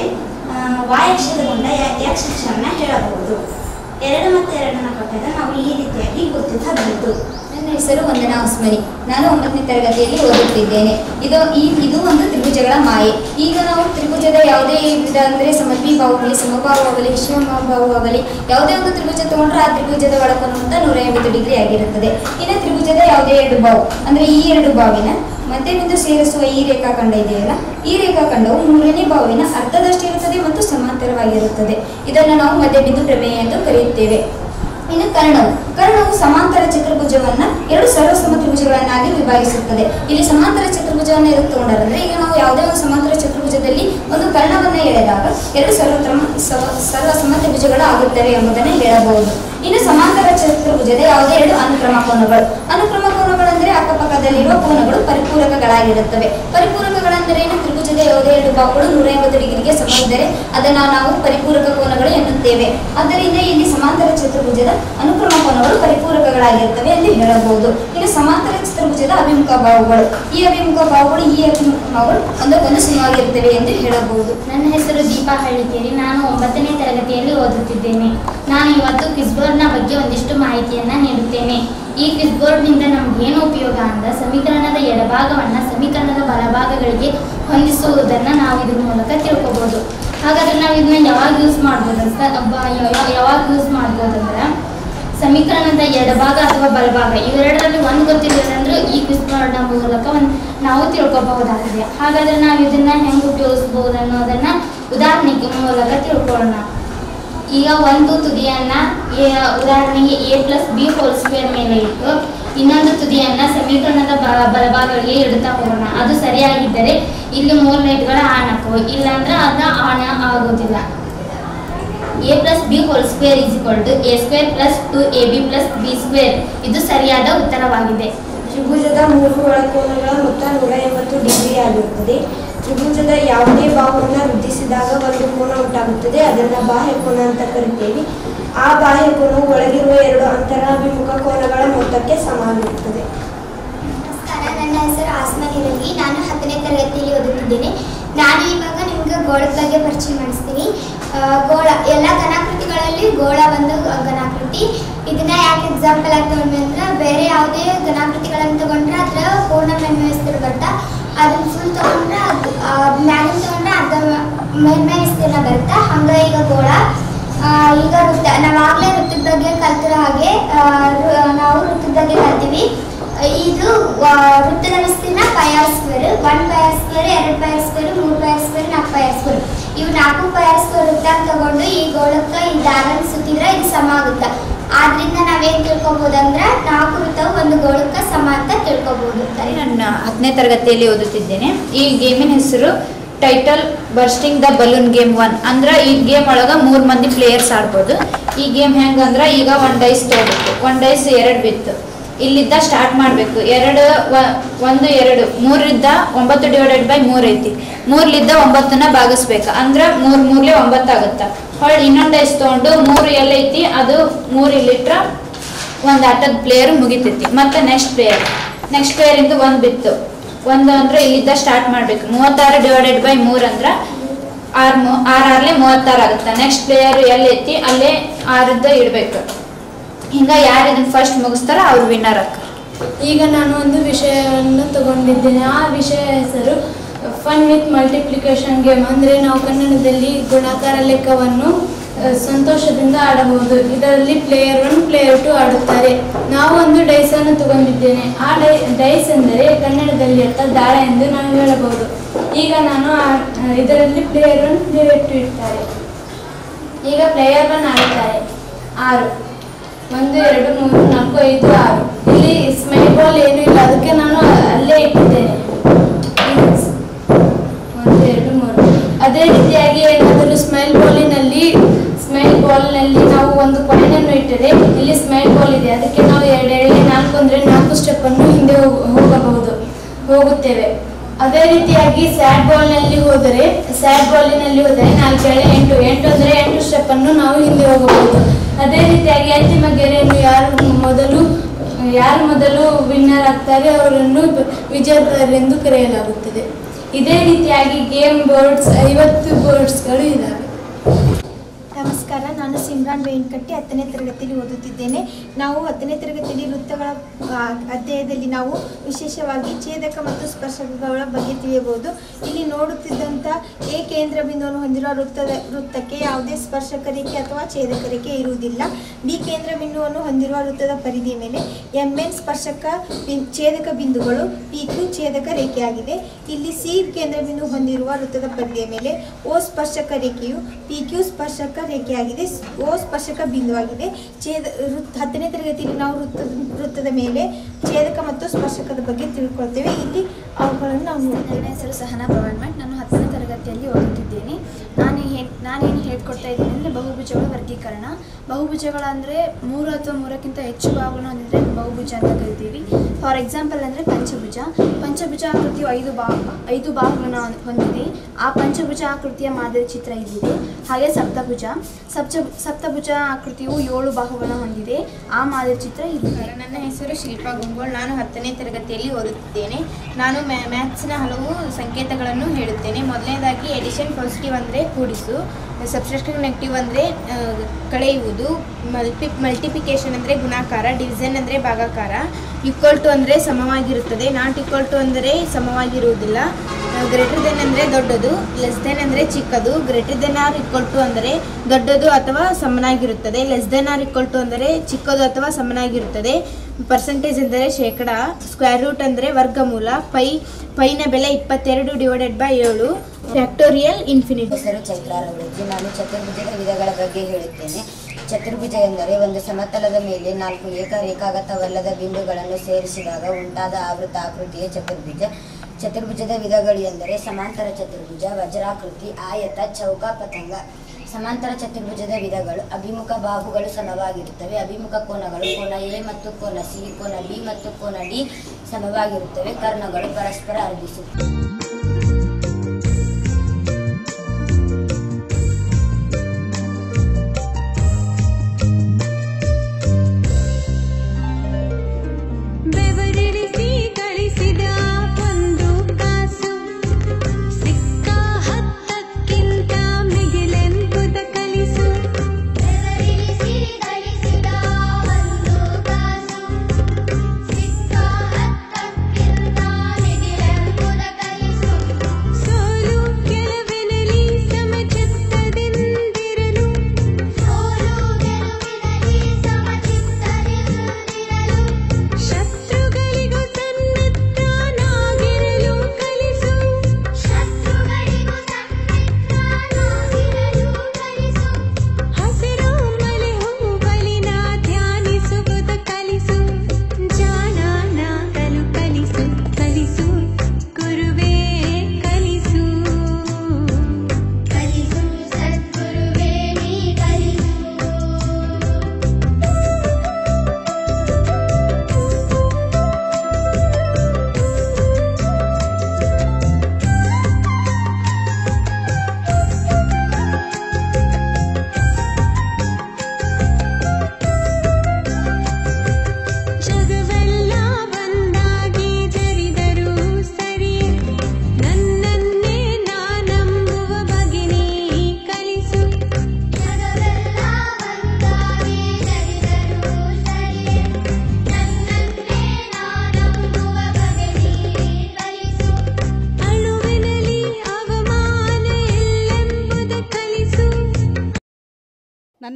ವಾಯಕ್ಷರಗೊಂಡ ಎಕ್ಸ್ ಅಕ್ಷರವನ್ನು ಹೇಳಬಹುದು. ಎರಡು ಮತ್ತು ಎರಡನ್ನು ಕೊಟ್ಟಾಗ ನಾವು ಈ ರೀತಿಯಾಗಿ ಗುರುತಿಸಬಹುದು. ನನ್ನ ಹೆಸರು ವಂದನಾ ಉಸ್ಮನಿ. ನಾನು ಒಂಬತ್ತನೇ ತರಗತಿಯಲ್ಲಿ ಓದುತ್ತಿದ್ದೇನೆ. ಇದು ಈ ಇದು ಒಂದು ತ್ರಿಭುಜಗಳ ಮಾಯೆ. ಈಗ ನಾವು ತ್ರಿಭುಜದ ಯಾವುದೇ ವಿಧ ಅಂದರೆ ಸಮದ್ವಿಬಾಹುವಾಗಲಿ, ಸಮಬಾಹುವಾಗಲಿ, ವಿಷಮಬಾಹುವಾಗಲಿ ಯಾವುದೇ ಒಂದು ತ್ರಿಭುಜ ತಗೊಂಡ್ರೆ ಆ ತ್ರಿಭುಜದ ಒಳಕೋನ ಅಂತ ನೂರ ಎಂಬತ್ತು ಡಿಗ್ರಿ ಆಗಿರುತ್ತದೆ. ಇನ್ನು ತ್ರಿಭುಜದ ಯಾವುದೇ ಎರಡು ಬಾಹು ಅಂದರೆ ಈ ಎರಡು ಬಾವಿನ ಮಧ್ಯಬಿಂದು ಸೇರಿಸುವ ಈ ರೇಖಾಖಂಡ ಇದೆಯಲ್ಲ, ಈ ರೇಖಾಖಂಡವು ಮೂರನೇ ಬಾಹುವಿನ ಅರ್ಧದಷ್ಟಿರುತ್ತದೆ ಮತ್ತು ಸಮಾಂತರವಾಗಿರುತ್ತದೆ. ಇದನ್ನು ನಾವು ಮಧ್ಯಬಿಂದು ಪ್ರಮೇಯ ಎಂದು ಕರೆಯುತ್ತೇವೆ. ಇನ್ನು ಕರ್ಣವು ಕರ್ಣವು ಸಮಾಂತರ ಚತುರ್ಭುಜವನ್ನ ಎರಡು ಸರ್ವಸಮ ತ್ರಿಭುಜಗಳನ್ನಾಗಿ ವಿಭಾಗಿಸುತ್ತದೆ. ಇಲ್ಲಿ ಸಮಾಂತರ ಚತುರ್ಭುಜವನ್ನು ಎದುರು ತಗೊಂಡಾರಂದ್ರೆ ಈಗ ನಾವು ಯಾವುದೇ ಒಂದು ಸಮಾಂತರ ಚತುರ್ಭುಜದಲ್ಲಿ ಒಂದು ಕರ್ಣವನ್ನ ಎಳೆದಾಗ ಎರಡು ಸರ್ವತ್ರಮ ಸರ್ವ ಸಮ ತ್ರಿಭುಜಗಳು ಆಗುತ್ತವೆ ಎಂಬುದನ್ನು ಹೇಳಬಹುದು. ಇನ್ನು ಸಮಾಂತರ ಚತುರ್ಭುಜದ ಯಾವುದೇ ಎರಡು ಅನುಕ್ರಮ ಕೋನಗಳು ಅನುಕ್ರಮ ಕೋನಗಳೆಂದರೆ ಅಕ್ಕಪಕ್ಕದಲ್ಲಿರುವ ಕೋನಗಳು ಪರಿಪೂರಕಗಳಾಗಿರುತ್ತವೆ. ಪರಿಪೂರಕಗಳೆಂದರೆ ಏನು? ತ್ರಿಭುಜದ ಯಾವುದೇ ಎರಡು ಬಾಹುಗಳು ನೂರ ಎಂಬತ್ತು ಡಿಗ್ರಿಗೆ ಸಮ ಇದ್ದರೆ ಅದನ್ನು ನಾವು ಪರಿಪೂರಕ ಕೋನಗಳು ಎನ್ನುತ್ತೇವೆ. ಆದ್ದರಿಂದ ಇಲ್ಲಿ ಸಮಾಂತರ ಚತುರ್ಭುಜದ ಅನುಕ್ರಮ ಕೋನಗಳು ಪರಿಪೂರಕಗಳಾಗಿರುತ್ತವೆ ಎಂದು ಹೇಳಬಹುದು. ಇನ್ನು ಸಮಾಂತರ ಚತುರ್ಭುಜದ ಅಭಿಮುಖ ಬಾಹುಗಳು ಈ ಅಭಿಮುಖ ಬಾಹುಗಳು ಈ ಅಭಿಮುಖ ಬಾಹುಗಳು ಒಂದಕ್ಕೊಂದು ಸಮವಾಗಿರುತ್ತವೆ ಎಂದು ಹೇಳಬಹುದು. ನನ್ನ ಹೆಸರು ದೀಪಾ ಹಳ್ಳಿಕೇರಿ. ನಾನು ಒಂಬತ್ತನೇ ತರಗತಿಯಲ್ಲಿ ಓದುತ್ತಿದ್ದೇನೆ. ನಾನು ಇವತ್ತು ಕ್ವಿಜ್ಬೋರ್ಡ್ನ ಬಗ್ಗೆ ಒಂದಿಷ್ಟು ಮಾಹಿತಿಯನ್ನು ನೀಡುತ್ತೇನೆ. ಈ ಕ್ವಿಜ್ಬೋರ್ಡ್ನಿಂದ ನಮ್ಗೆ ಏನು ಉಪಯೋಗ ಅಂದರೆ ಸಮೀಕರಣದ ಎಡಭಾಗವನ್ನು ಸಮೀಕರಣದ ಬಲಭಾಗಗಳಿಗೆ ಹೊಂದಿಸುವುದನ್ನು ನಾವು ಇದ್ರ ಮೂಲಕ ತಿಳ್ಕೊಬೋದು. ಹಾಗಾದರೆ ನಾವು ಇದನ್ನ ಯಾವಾಗ ಯೂಸ್ ಮಾಡ್ಬೋದು ಅಂತ ಯಾವಾಗ ಯೂಸ್ ಮಾಡ್ಬೋದು ಅಂದ್ರೆ ಸಮೀಕರಣದ ಎಡಭಾಗ ಅಥವಾ ಬಲಭಾಗ ಇವೆರಡರಲ್ಲಿ ಒಂದು ಗೊತ್ತಿರೋದಂದ್ರೆ ಈ ಕ್ವಿಜ್ಬೋರ್ಡ್ನ ಮೂಲಕ ಒಂದು ನಾವು ತಿಳ್ಕೊಬಹುದಾಗಿದೆ. ಹಾಗಾದರೆ ನಾವು ಇದನ್ನ ಹೆಂಗೆ ಉಪಯೋಗಿಸ್ಬೋದು ಅನ್ನೋದನ್ನ ಉದಾಹರಣೆಗೆ ಮೂಲಕ ತಿಳ್ಕೊಳ್ಳೋಣ. ಈಗ ಒಂದು ತುದಿಯನ್ನ ಉದಾಹರಣೆಗೆ A plus B whole square ಮೇಲೆ ಇಟ್ಟು ಇನ್ನೊಂದು ತುದಿಯನ್ನ ಸಮೀಕರಣದ ಬಲ ಬಲಭಾಗಗಳಿಗೆ ಇಡ್ತಾ ಹೋಗೋಣ. ಅದು ಸರಿಯಾಗಿದ್ದರೆ ಇಲ್ಲಿ ಮೂರು ಲೈಟ್ಗಳ ಆನ್ ಹಾಕುವ, ಇಲ್ಲಾಂದ್ರೆ ಅದ ಆನ್ ಆಗೋದಿಲ್ಲ. A plus B whole square is equal to A square plus two A B plus B square ಇದು ಸರಿಯಾದ ಉತ್ತರವಾಗಿದೆ. ತ್ರಿಭುಜದ ಮೂರು ಒಳಕೋನಗಳ ಮೊತ್ತ ನೂರ ಎಂಬತ್ತು ಡಿಗ್ರಿ ಆಗಿರುತ್ತದೆ. ತ್ರಿಭುಜದ ಯಾವುದೇ ಬಾಹುವನ್ನು ವೃದ್ಧಿಸಿದಾಗ ಒಂದು ಕೋನ ಉಂಟಾಗುತ್ತದೆ. ಅದನ್ನು ಬಾಹ್ಯ ಕೋನ ಅಂತ ಕರಿತೇವೆ. ಆ ಬಾಹ್ಯ ಕೋನವು ಒಳಗಿರುವ ಎರಡು ಅಂತರಾಭಿಮುಖ ಕೋನಗಳ ಮೊತ್ತಕ್ಕೆ ಸಮಾನವಾಗಿರುತ್ತದೆ. ನಮಸ್ಕಾರ, ನನ್ನ ಹೆಸರು ಆಸ್ಮಾ ನಿರಂಗಿ. ನಾನು ಹತ್ತನೇ ತರಗತಿಯಲ್ಲಿ ಓದುತ್ತಿದ್ದೇನೆ. ನಾನು ಇವಾಗ ನಿಮ್ಗೆ ಗೋಳದ ಬಗ್ಗೆ ಪರಿಚಯ ಮಾಡಿಸ್ತೀನಿ. ಗೋಳ ಎಲ್ಲ ಘನಾಕೃತಿಗಳಲ್ಲಿ ಗೋಳ ಒಂದು ಘನಾಕೃತಿ. ಇದನ್ನ ಯಾಕೆ ಎಕ್ಸಾಂಪಲ್ ಆಗಿ ತಗೊಂಡ್ವಿ ಅಂದ್ರೆ ಬೇರೆ ಯಾವುದೇ ಘನಾಕೃತಿಗಳನ್ನು ತಗೊಂಡ್ರೆ ಅದರ ಪೂರ್ಣ ಮೇಲ್ಮೈ ವಿಸ್ತೀರ್ಣ ಬರುತ್ತಾ, ಅದನ್ನ ಫುಲ್ ತಗೊಂಡ್ರೆ ಅದು ಮ್ಯಾಲಿನ ತಗೊಂಡ್ರೆ ಅರ್ಧ ಮೇಲ್ಮೈ ವಿಸ್ತೀರ್ಣ ಬರುತ್ತಾ. ಹಂಗ ಈಗ ಗೋಳ ಈಗ ವೃತ್ತ ನಾವಾಗಲೇ ವೃತ್ತದ ಬಗ್ಗೆ ಕಲ್ತಿರೋ ಹಾಗೆ ನಾವು ವೃತ್ತದ ಬಗ್ಗೆ ಕಲ್ತೀವಿ. ಇದು ವೃತ್ತದ ವಿಸ್ತೀರ್ಣ pi R square, one pi R square, ಎರಡು ಪೈ ಆರ್ ಸ್ಕ್ವೇರ್, ಮೂರು ಪೈ ಆರ್ ಸ್ಕ್ವೇರ್, ನಾಲ್ಕು ಪೈ ಆರ್ ಸ್ಕ್ವೇರ್. ಇವು ನಾಲ್ಕು ಪೈ ಆರ್ ಸ್ಕ್ವೇರ್ ವೃತ್ತ ತಗೊಂಡು ಈ ಗೋಳಕ್ಕೆ ಈ ದಾರನ್ನು ಸುತ್ತಿದ್ರೆ ಇದು ಸಮ ಆಗುತ್ತೆ. ಆದ್ರಿಂದ ನಾವೇನು ತಿಳ್ಕೊಬೋದಂದ್ರೆ ನಾಲ್ಕು ವೃತ್ತವು ಒಂದು ಗೋಳಕ್ಕೆ ಸಮ ಅಂತ ತಿಳ್ಕೊಬೋದು. ನಾನು ಹತ್ತನೇ ತರಗತಿಯಲ್ಲಿ ಓದುತ್ತಿದ್ದೇನೆ. ಈ ಗೇಮಿನ ಹೆಸರು title bursting the balloon game one. ಅಂದ್ರೆ ಈ ಗೇಮ್ ಒಳಗೆ ಮೂರು ಮಂದಿ ಪ್ಲೇಯರ್ಸ್ ಆಡ್ಬೋದು. ಈ ಗೇಮ್ ಹೆಂಗಂದ್ರೆ ಈಗ ಒನ್ ಡೈಸ್ ತೊಗೋಬೇಕು, ಒನ್ ಡೈಸ್ ಎರಡು ಬಿತ್ತು, ಇಲ್ಲಿದ್ದ ಸ್ಟಾರ್ಟ್ ಮಾಡಬೇಕು. ಎರಡು ಒಂದು ಎರಡು ಮೂರರಿಂದ ಒಂಬತ್ತು ಡಿವೈಡೆಡ್ ಬೈ ಮೂರು ಐತಿ. ಮೂರ್ಲಿದ್ದ ಒಂಬತ್ತನ್ನ ಭಾಗಿಸ್ಬೇಕು ಅಂದ್ರೆ ಮೂರು ಮೂರ್ಲೆ ಒಂಬತ್ತು ಆಗುತ್ತೆ. ಹೊಳ್ಳಿ ಇನ್ನೊಂದು ಡೈಸ್ ತೊಗೊಂಡು ಮೂರು ಎಲ್ಲೈತಿ ಅದು ಮೂರು ಇಲ್ಲಿಟ್ರ ಒಂದು ಆಟದ ಪ್ಲೇಯರ್ ಮುಗಿತೈತಿ. ಮತ್ತೆ ನೆಕ್ಸ್ಟ್ ಪ್ಲೇಯರ್ ನೆಕ್ಸ್ಟ್ ಪ್ಲೇಯರ್ ಇಂದ ಒಂದು ಬಿತ್ತು, ಒಂದು ಅಂದ್ರೆ ಇಲ್ಲಿದ್ದ ಸ್ಟಾರ್ಟ್ ಮಾಡ್ಬೇಕು. ಮೂವತ್ತಾರು ಡಿವೈಡೆಡ್ ಬೈ ಮೂರು ಅಂದ್ರೆ ಆರ್ ಆರ್ ಆರ್ಲೆ ಮೂವತ್ತಾರು ಆಗುತ್ತೆ. ನೆಕ್ಸ್ಟ್ ಪ್ಲೇಯರ್ ಎಲ್ಲೈತಿ ಅಲ್ಲೇ ಆರದ್ದು ಇಡಬೇಕು. ಹಿಂಗ ಯಾರು ಇದನ್ನ ಫಸ್ಟ್ ಮುಗಿಸ್ತಾರ ಅವ್ರು ವಿನ್ನರ್ ಆಗ್ತಾರೆ. ಈಗ ನಾನು ಒಂದು ವಿಷಯವನ್ನು ತಗೊಂಡಿದ್ದೇನೆ. ಆ ವಿಷಯ ಹೆಸರು ಫನ್ ವಿತ್ ಮಲ್ಟಿಪ್ಲಿಕೇಶನ್ ಗೇಮ್. ಅಂದರೆ ನಾವು ಕನ್ನಡದಲ್ಲಿ ಗುಣಾಕಾರ ಲೆಕ್ಕವನ್ನು ಸಂತೋಷದಿಂದ ಆಡಬಹುದು. ಇದರಲ್ಲಿ ಪ್ಲೇಯರ್ ಒನ್ ಪ್ಲೇಯರ್ ಟು ಆಡುತ್ತಾರೆ. ನಾವು ಒಂದು ಡೈಸ್ ಅನ್ನು ತಗೊಂಡಿದ್ದೇನೆ. ಆ ಡೈ ಡೈಸ್ ಎಂದರೆ ಕನ್ನಡದಲ್ಲಿ ಅರ್ಥ ದಾಳ ಎಂದು ನಾವು ಹೇಳಬಹುದು. ಈಗ ನಾನು ಇದರಲ್ಲಿ ಪ್ಲೇಯರ್ ಒನ್ ಪ್ಲೇಯರ್ ಟು ಇಡ್ತಾರೆ. ಈಗ ಪ್ಲೇಯರ್ ಒನ್ ಆಡುತ್ತಾರೆ. ಆರು, ಒಂದು ಎರಡು ಮೂರು ನಾಲ್ಕು ಐದು ಆರು. ಇಲ್ಲಿ ಸ್ಮೈಲ್ ಬಾಲ್ ಏನೂ ಇಲ್ಲ, ಅದಕ್ಕೆ ನಾನು ಅಲ್ಲೇ ಇಟ್ಟಿದ್ದೇನೆ. ಒಂದು ಎರಡು ಮೂರು. ಅದೇ ರೀತಿಯಾಗಿ ಏನಾದರೂ ಸ್ಮೈಲ್ ಬಾಲಿನಲ್ಲಿ ಸ್ಮೈಲ್ ಬಾಲ್ನಲ್ಲಿ ನಾವು ಒಂದು ಕಾಯಿನ್ ಅನ್ನು ಇಟ್ಟರೆ ಇಲ್ಲಿ ಸ್ಮೈಲ್ ಬಾಲ್ ಇದೆ, ಅದಕ್ಕೆ ನಾವು ಎರಡು ಎಳೆ ನಾಲ್ಕು ಅಂದರೆ ನಾಲ್ಕು ಸ್ಟೆಪ್ ಅನ್ನು ಹಿಂದೆ ಹೋಗಬಹುದು ಹೋಗುತ್ತೇವೆ. ಅದೇ ರೀತಿಯಾಗಿ ಸ್ಯಾಡ್ ಬಾಲ್ನಲ್ಲಿ ಹೋದರೆ ಸ್ಯಾಡ್ ಬಾಲಿನಲ್ಲಿ ಹೋದರೆ ನಾಲ್ಕು ಎಳೆ ಎಂಟು ಎಂಟು ಅಂದರೆ ಎಂಟು ಸ್ಟೆಪ್ ಅನ್ನು ನಾವು ಹಿಂದೆ ಹೋಗಬಹುದು. ಅದೇ ರೀತಿಯಾಗಿ ಅಂತಿಮ ಗೆರೆಯನ್ನು ಯಾರು ಮೊದಲು ಯಾರು ಮೊದಲು ವಿನ್ನರ್ ಆಗ್ತಾರೆ ಅವರನ್ನು ವಿಜೇತರೆಂದು ಕರೆಯಲಾಗುತ್ತದೆ. ಇದೇ ರೀತಿಯಾಗಿ ಗೇಮ್ ಬೋರ್ಡ್ಸ್ ಐವತ್ತು ಬೋರ್ಡ್ಸ್ಗಳು ಇದ್ದಾವೆ. ನಮಸ್ಕಾರ, ನಾನು ಸಿಮ್ರಾನ್ ವೆಂಕಟ್ಟಿ ಹತ್ತನೇ ತರಗತಿಯಲ್ಲಿ ಓದುತ್ತಿದ್ದೇನೆ. ನಾವು ಹತ್ತನೇ ತರಗತಿಯಲ್ಲಿ ವೃತ್ತಗಳ ಅಧ್ಯಾಯದಲ್ಲಿ ನಾವು ವಿಶೇಷವಾಗಿ ಛೇದಕ ಮತ್ತು ಸ್ಪರ್ಶಕಗಳ ಬಗ್ಗೆ ತಿಳಿಯಬಹುದು. ಇಲ್ಲಿ ನೋಡುತ್ತಿದ್ದಂಥ ಎ ಕೇಂದ್ರ ಬಿಂದುವನ್ನು ಹೊಂದಿರುವ ವೃತ್ತದ ವೃತ್ತಕ್ಕೆ ಯಾವುದೇ ಸ್ಪರ್ಶಕ ರೇಖೆ ಅಥವಾ ಛೇದಕ ರೇಖೆ ಇರುವುದಿಲ್ಲ. ಬಿ ಕೇಂದ್ರ ಬಿಂದುವನ್ನು ಹೊಂದಿರುವ ವೃತ್ತದ ಪರಿಧಿಯ ಮೇಲೆ ಎಂ ಎನ್ ಸ್ಪರ್ಶಕ ಛೇದಕ ಬಿಂದುಗಳು, ಪಿ ಕ್ಯೂ ಛೇದಕ ರೇಖೆಯಾಗಿದೆ. ಇಲ್ಲಿ ಸಿ ಕೇಂದ್ರ ಬಿಂದು ಹೊಂದಿರುವ ವೃತ್ತದ ಪರಿಧಿಯ ಮೇಲೆ ಓ ಸ್ಪರ್ಶಕ ರೇಖೆಯು ಪಿ ಕ್ಯೂ ಸ್ಪರ್ಶಕ ರೇಖೆಯಾಗಿದೆ. ಓ ಸ್ಪರ್ಶಕ ಬಿಂದುವಾಗಿದೆ. ಛೇದ ವೃತ್ತ ಹತ್ತನೇ ತರಗತಿಯಲ್ಲಿ ನಾವು ವೃತ್ತದ ವೃತ್ತದ ಮೇಲೆ ಛೇದಕ ಮತ್ತು ಸ್ಪರ್ಶಕದ ಬಗ್ಗೆ ತಿಳ್ಕೊಳ್ತೇವೆ. ಇಲ್ಲಿ ಅವುಗಳನ್ನು ನಾವು ನೋಡ್ತೇವೆ. ನನ್ನ ಹೆಸರು ಸಹನಾ ಭವನ್ಮಠ್. ನಾನು ಹತ್ತನೇ ತರಗತಿಯಲ್ಲಿ ಓದುತ್ತಿದ್ದೇನೆ. ನಾನು ಏನು ನಾನೇನು ಹೇಳ್ಕೊಡ್ತಾ ಇದ್ದೀನಿ ಅಂದರೆ ಬಹುಭುಜಗಳ ವರ್ಗೀಕರಣ. ಬಹುಭುಜಗಳಂದರೆ ಮೂರು ಅಥವಾ ಮೂರಕ್ಕಿಂತ ಹೆಚ್ಚು ಭಾಗಗಳನ್ನು ಹೊಂದಿದ್ರೆ ಬಹುಭುಜ ಅಂತ ಕರಿತೀವಿ. ಫಾರ್ ಎಕ್ಸಾಂಪಲ್ ಅಂದರೆ ಪಂಚಭುಜ. ಪಂಚಭುಜ ಆಕೃತಿಯು ಐದು ಬಾ ಐದು ಭಾಗಗಳನ್ನು ಹೊಂದಿದೆ. ಆ ಪಂಚಭುಜ ಆಕೃತಿಯ ಮಾದರಿ ಚಿತ್ರ ಇಲ್ಲಿದೆ. ಹಾಗೆ ಸಪ್ತಭುಜ ಸಪ್ತ ಸಪ್ತಭುಜ ಆಕೃತಿಯು ಏಳು ಬಾಹುಗಳನ್ನು ಹೊಂದಿದೆ. ಆ ಮಾದರಿ ಚಿತ್ರ ಇಲ್ಲಿದೆ. ನನ್ನ ಹೆಸರು ಶಿಲ್ಪಾ ಗುಂಗೋಳ್. ನಾನು ಹತ್ತನೇ ತರಗತಿಯಲ್ಲಿ ಓದುತ್ತಿದ್ದೇನೆ. ನಾನು ಮ್ಯಾಥ್ಸ್ನ ಹಲವು ಸಂಕೇತಗಳನ್ನು ಹೇಳುತ್ತೇನೆ. ಮೊದಲನೇದಾಗಿ ಎಡಿಷನ್ ಪಾಸಿಟಿವ್ ಅಂದರೆ ಕೂಡಿಸು, ಸಬ್ಸ್ಟ್ರಾಕ್ಷನ್ ನೆಗೆಟಿವ್ ಅಂದರೆ ಕಳೆಯುವುದು, ಮಲ್ಟಿ ಮಲ್ಟಿಪ್ಲಿಕೇಶನ್ ಅಂದರೆ ಗುಣಾಕಾರ, ಡಿವಿಷನ್ ಅಂದರೆ ಭಾಗಾಕಾರ, ಈಕ್ವಲ್ ಟು ಅಂದರೆ ಸಮವಾಗಿರುತ್ತದೆ, ನಾಟ್ ಈಕ್ವಲ್ ಟು ಅಂದರೆ ಸಮವಾಗಿರುವುದಿಲ್ಲ, ಗ್ರೇಟರ್ ದೆನ್ ಅಂದರೆ ದೊಡ್ಡದು, ಲೆಸ್ ದೆನ್ ಅಂದರೆ ಚಿಕ್ಕದು, greater than or equal to ಅಂದರೆ ದೊಡ್ಡದು ಅಥವಾ ಸಮನಾಗಿರುತ್ತದೆ, less than or equal to ಅಂದರೆ ಚಿಕ್ಕದು ಅಥವಾ ಸಮನಾಗಿರುತ್ತದೆ, ಪರ್ಸೆಂಟೇಜ್ ಎಂದರೆ ಶೇಕಡ, ಸ್ಕ್ವೇರ್ ರೂಟ್ ಅಂದರೆ ವರ್ಗಮೂಲ, ಪೈ ಪೈನ ಬೆಲೆ ಇಪ್ಪತ್ತೆರಡು ಡಿವೈಡೆಡ್ ಬೈ ಏಳು, ಫ್ಯಾಕ್ಟೋರಿಯಲ್ ಇನ್ಫಿನಿಟಿ. ಹೆಸರು ಚೈತ್ರಾರವಳಿಜಿ. ನಾನು ಚತುರ್ಭುಜದ ವಿಧಗಳ ಬಗ್ಗೆ ಹೇಳುತ್ತೇನೆ. ಚತುರ್ಭುಜ ಎಂದರೆ ಒಂದು ಸಮತಲದ ಮೇಲೆ ನಾಲ್ಕು ಏಕರೇಖಾಗತವಲ್ಲದ ಬಿಂದುಗಳನ್ನು ಸೇರಿಸಿದಾಗ ಉಂಟಾದ ಆವೃತ್ತ ಆಕೃತಿಯೇ ಚತುರ್ಭುಜ. ಚತುರ್ಭುಜದ ವಿಧಗಳು ಎಂದರೆ ಸಮಾಂತರ ಚತುರ್ಭುಜ, ವಜ್ರಾಕೃತಿ, ಆಯತ, ಚೌಕ, ಪತಂಗ. ಸಮಾಂತರ ಚತುರ್ಭುಜದ ವಿಧಗಳು: ಅಭಿಮುಖ ಬಾಹುಗಳು ಸಮವಾಗಿರುತ್ತವೆ, ಅಭಿಮುಖ ಕೋನಗಳು ಕೋನ ಎ ಮತ್ತು ಕೋನ ಸಿ, ಕೋನ ಬಿ ಮತ್ತು ಕೋನ ಡಿ ಸಮವಾಗಿರುತ್ತವೆ, ಕರ್ಣಗಳು ಪರಸ್ಪರ ಅರ್ಧಿಸುತ್ತವೆ. ಸಿಕ್ಕ ಹತ್ತಕ್ಕಿಂತ ಮಿಗಿಲೆಂಬುದ ಕಲಿಸು.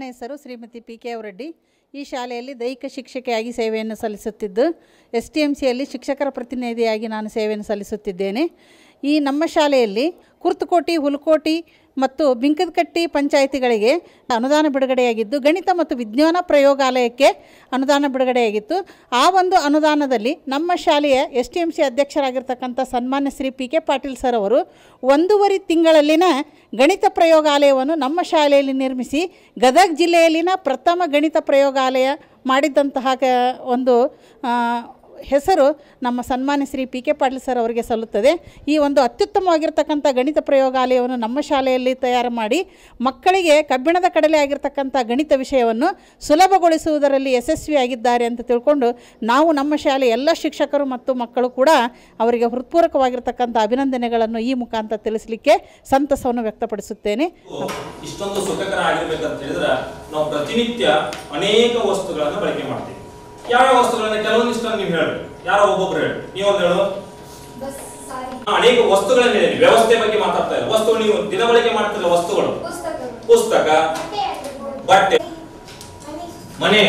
ಹೆಸರು ಶ್ರೀಮತಿ ಪಿ ಕೆ ಅವರೆಡ್ಡಿ. ಈ ಶಾಲೆಯಲ್ಲಿ ದೈಹಿಕ ಶಿಕ್ಷಕಿಯಾಗಿ ಸೇವೆಯನ್ನು ಸಲ್ಲಿಸುತ್ತಿದ್ದು ಎಸ್ ಟಿ ಎಮ್ ಸಿಯಲ್ಲಿ ಶಿಕ್ಷಕರ ಪ್ರತಿನಿಧಿಯಾಗಿ ನಾನು ಸೇವೆಯನ್ನು ಸಲ್ಲಿಸುತ್ತಿದ್ದೇನೆ. ಈ ನಮ್ಮ ಶಾಲೆಯಲ್ಲಿ ಕುರ್ತಕೋಟಿ, ಹುಲಕೋಟಿ ಮತ್ತು ಬಿಂಕದಕಟ್ಟಿ ಪಂಚಾಯಿತಿಗಳಿಗೆ ಅನುದಾನ ಬಿಡುಗಡೆಯಾಗಿದ್ದು ಗಣಿತ ಮತ್ತು ವಿಜ್ಞಾನ ಪ್ರಯೋಗಾಲಯಕ್ಕೆ ಅನುದಾನ ಬಿಡುಗಡೆಯಾಗಿತ್ತು. ಆ ಒಂದು ಅನುದಾನದಲ್ಲಿ ನಮ್ಮ ಶಾಲೆಯ ಎಸ್ ಟಿ ಎಮ್ ಸಿ ಅಧ್ಯಕ್ಷರಾಗಿರ್ತಕ್ಕಂಥ ಸನ್ಮಾನ್ಯ Shri P K Patil sir ಅವರು ಒಂದೂವರೆ ತಿಂಗಳಲ್ಲಿನ ಗಣಿತ ಪ್ರಯೋಗಾಲಯವನ್ನು ನಮ್ಮ ಶಾಲೆಯಲ್ಲಿ ನಿರ್ಮಿಸಿ ಗದಗ ಜಿಲ್ಲೆಯಲ್ಲಿನ ಪ್ರಥಮ ಗಣಿತ ಪ್ರಯೋಗಾಲಯ ಮಾಡಿದ್ದಂತಹ ಒಂದು ಹೆಸರು ನಮ್ಮ ಸನ್ಮಾನ್ಯ Shri P K Patil sir ಅವರಿಗೆ ಸಲ್ಲುತ್ತದೆ. ಈ ಒಂದು ಅತ್ಯುತ್ತಮವಾಗಿರ್ತಕ್ಕಂಥ ಗಣಿತ ಪ್ರಯೋಗಾಲಯವನ್ನು ನಮ್ಮ ಶಾಲೆಯಲ್ಲಿ ತಯಾರು ಮಾಡಿ ಮಕ್ಕಳಿಗೆ ಕಬ್ಬಿಣದ ಕಡಲೆ ಆಗಿರ್ತಕ್ಕಂಥ ಗಣಿತ ವಿಷಯವನ್ನು ಸುಲಭಗೊಳಿಸುವುದರಲ್ಲಿ ಯಶಸ್ವಿಯಾಗಿದ್ದಾರೆ ಅಂತ ತಿಳ್ಕೊಂಡು ನಾವು ನಮ್ಮ ಶಾಲೆಯ ಎಲ್ಲ ಶಿಕ್ಷಕರು ಮತ್ತು ಮಕ್ಕಳು ಕೂಡ ಅವರಿಗೆ ಹೃತ್ಪೂರ್ವಕವಾಗಿರ್ತಕ್ಕಂಥ ಅಭಿನಂದನೆಗಳನ್ನು ಈ ಮುಖಾಂತರ ತಿಳಿಸಲಿಕ್ಕೆ ಸಂತಸವನ್ನು ವ್ಯಕ್ತಪಡಿಸುತ್ತೇನೆ. ಇಷ್ಟೊಂದು ಸುಖಕರ ಆಗಿರಬೇಕಂತ ಹೇಳಿದ್ರೆ ನಾವು ಪ್ರತಿನಿತ್ಯ ಅನೇಕ ವಸ್ತುಗಳನ್ನು ಬಳಕೆ ಮಾಡ್ತೀವಿ. ಯಾವ ವಸ್ತುಗಳನ್ನ ಕೆಲವೊಂದಿಷ್ಟು ನೀವು ಹೇಳಿ, ಯಾರೋ ಒಬ್ಬೊಬ್ರು ಹೇಳಿ, ನೀವೊಂದು ಹೇಳು. ಅನೇಕ ವಸ್ತುಗಳನ್ನ ಹೇಳಿ, ವ್ಯವಸ್ಥೆ ಬಗ್ಗೆ ಮಾತಾಡ್ತಾ ಇಲ್ಲ. ವಸ್ತುಗಳು ನೀವು ದಿನ ಬಳಕೆ ಮಾಡ್ತಿಲ್ಲ ವಸ್ತುಗಳು, ಪುಸ್ತಕ, ಬಟ್ಟೆ, ಮನೆ,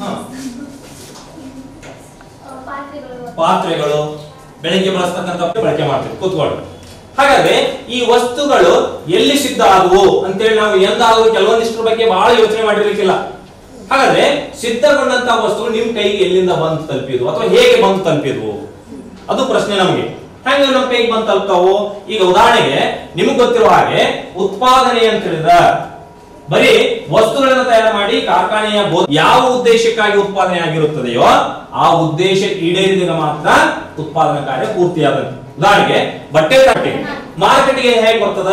ಪಾತ್ರೆಗಳು, ಬೆಳಗ್ಗೆ ಬಳಸ್ತಕ್ಕಂಥ ಬಳಕೆ ಮಾಡ್ತೀವಿ ಕೂತ್ಕೊಂಡು. ಹಾಗಾದ್ರೆ ಈ ವಸ್ತುಗಳು ಎಲ್ಲಿ ಸಿದ್ಧ ಆಗುವು ಅಂತೇಳಿ ನಾವು ಎಂದಾದರೂ ಕೆಲವೊಂದಿಷ್ಟರ ಬಗ್ಗೆ ಬಹಳ ಯೋಚನೆ ಮಾಡಿರ್ಲಿಕ್ಕಿಲ್ಲ. ಹಾಗಾದ್ರೆ ಸಿದ್ಧಗೊಂಡಂತಹ ವಸ್ತುಗಳು ನಿಮ್ ಕೈಗೆ ಎಲ್ಲಿಂದ ಬಂದು ತಲುಪಿದ್ವು ಅಥವಾ ಹೇಗೆ ಬಂದು ತಲುಪಿದ್ವು ಅದು ಪ್ರಶ್ನೆ. ನಮಗೆ ಹೆಂಗ ನಮ್ಮ ಕೈಗೆ ಬಂದು ತಲುಪ್ತಾವು? ಈಗ ಉದಾಹರಣೆಗೆ ನಿಮಗೆ ಗೊತ್ತಿರುವ ಹಾಗೆ ಉತ್ಪಾದನೆ ಅಂತ ಹೇಳಿದ್ರ ಬರೀ ವಸ್ತುಗಳನ್ನ ತಯಾರು ಮಾಡಿ ಕಾರ್ಖಾನೆಯ ಯಾವ ಉದ್ದೇಶಕ್ಕಾಗಿ ಉತ್ಪಾದನೆ ಆಗಿರುತ್ತದೆಯೋ ಆ ಉದ್ದೇಶ ಈಡೇರಿದಾಗ ಮಾತ್ರ ಉತ್ಪಾದನಾ ಕಾರ್ಯ ಪೂರ್ತಿಯಾದಂತೆ. ಉದಾಹರಣೆಗೆ ಬಟ್ಟೆ ತಟ್ಟೆ ಮಾರ್ಕೆಟ್ಗೆ ಹೇಗೆ ಬರ್ತದ?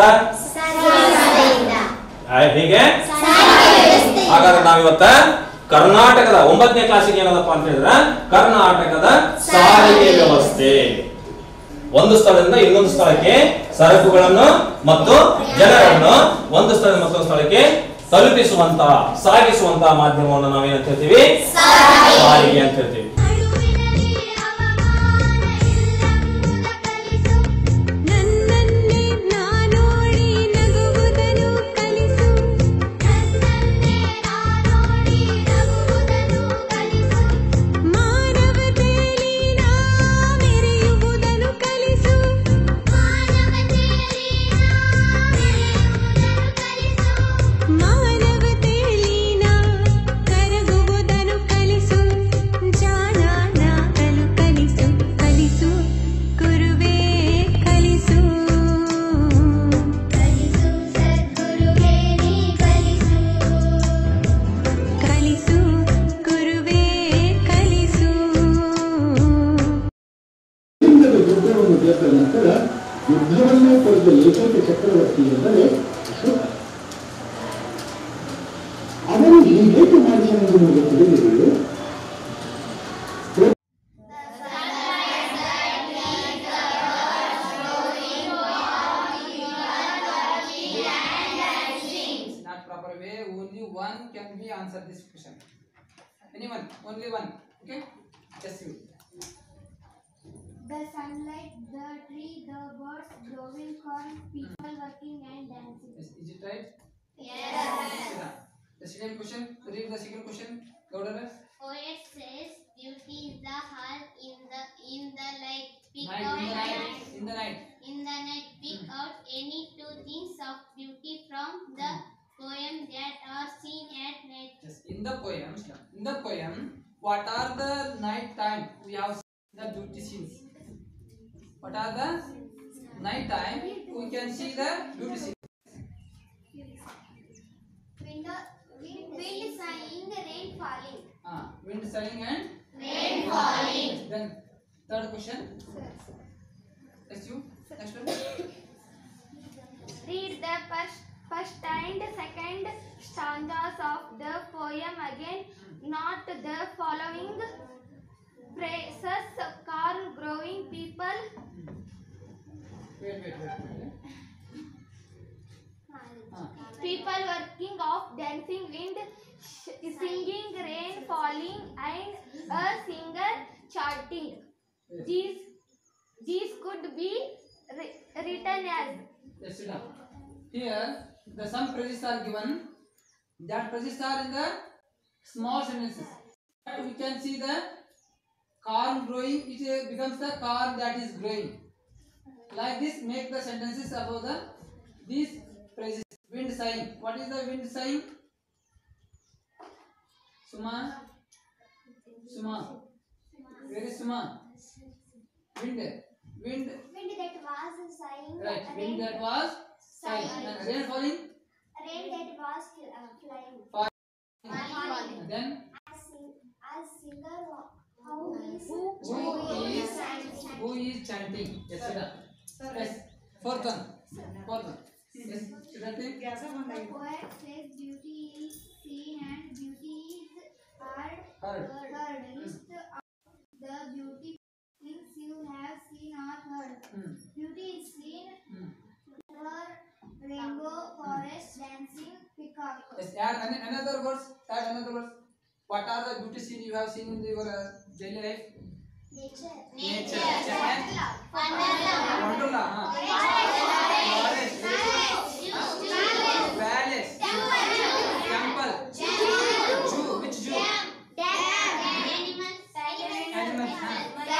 ಹೇಗೆ? ಹಾಗಾದ್ರೆ ನಾವಿವತ್ತ ಕರ್ನಾಟಕದ ಒಂಬತ್ತನೇ ಕ್ಲಾಸಿಗೆ ಏನದಪ್ಪ ಅಂತ ಹೇಳಿದ್ರೆ ಕರ್ನಾಟಕದ ಸಾರಿಗೆ ವ್ಯವಸ್ಥೆ, ಒಂದು ಸ್ಥಳದಿಂದ ಇನ್ನೊಂದು ಸ್ಥಳಕ್ಕೆ ಸರಕುಗಳನ್ನು ಮತ್ತು ಜನರನ್ನು ಒಂದು ಸ್ಥಳದಿಂದ ಮತ್ತೊಂದು ಸ್ಥಳಕ್ಕೆ ತಲುಪಿಸುವಂತ ಸಾಗಿಸುವಂತ ಮಾಧ್ಯಮವನ್ನು ನಾವೇನಂತ ಹೇಳ್ತೀವಿ? ಸಾರಿಗೆ ಅಂತ ಹೇಳ್ತೀವಿ. ನಂತರ ಯುದ್ಧವನ್ನೇ ಪಡೆದ ಏಕೈಕ ಚಕ್ರವರ್ತಿ ಎಂದರೆ ಅಶೋಕ. ಅದನ್ನು ಹೇಗೆ ಮಾಡಿದನೆಂದು ನಿಮಗೆ ತಿಳಿದಿದೆಯೇ? Not proper way. Only one can be answer this question. Anyone? Only one. Okay. Just you. The sunlight, the tree, the birds, growing corn, people working and dancing. Is, is it right? Yes. The second question. Read the second question. Louder. Poet says, "Beauty is the heart in the in the light. Pick Night, out in the night. In the night. in the night. Pick out any two things of beauty from the poem that are seen at night." Yes. In the poem. In the poem, what are the night time we have the beauty scenes? What are the night time we can see the beauty scenes? Wind, wind, wind sighing, rain falling. Ah, wind sighing and Rain falling. Then third question. Yes, you. Next one. Read the first, first and second stanzas of the poem again. Not the following phrases: corn growing, people. Wait, wait, wait, wait. Ah. People working off, dancing, wind, sh- singing, rain falling, and a singer chanting. These, these could be ri- written as. Yes, sit down. Here, the some phrases are given. That phrases are in the small sentences. We can see the corn growing, it becomes the corn that is growing. Like this, make the sentences about the these phrases. Wind sighing. What is the wind sighing? Suma. Suma. Where is Suma? Wind. Wind. Wind that was sighing. Right. Wind that was sighing. And rain falling. Rain that was uh, flying. Falling. Then. As singer, how is Who is who is chanting? Yes, Shida. Yes. Fourth one. Fourth one. Yes, Shida. The poet says beauty is seen and beauty is heard. Heard. Heard. List of the beauty things you have seen or heard. Hmm. Beauty is seen. Hmm. Flower, rainbow, forest, dancing, peacock. Yes. Add an- another words. Add another words. What are the beauty scenes you have seen in your uh, daily life? nature. Nature. Nature. Wonderland. Wonderland. Huh? Forest. Palace. Temple. Zoo. Which zoo? Animals. Animals. Huh?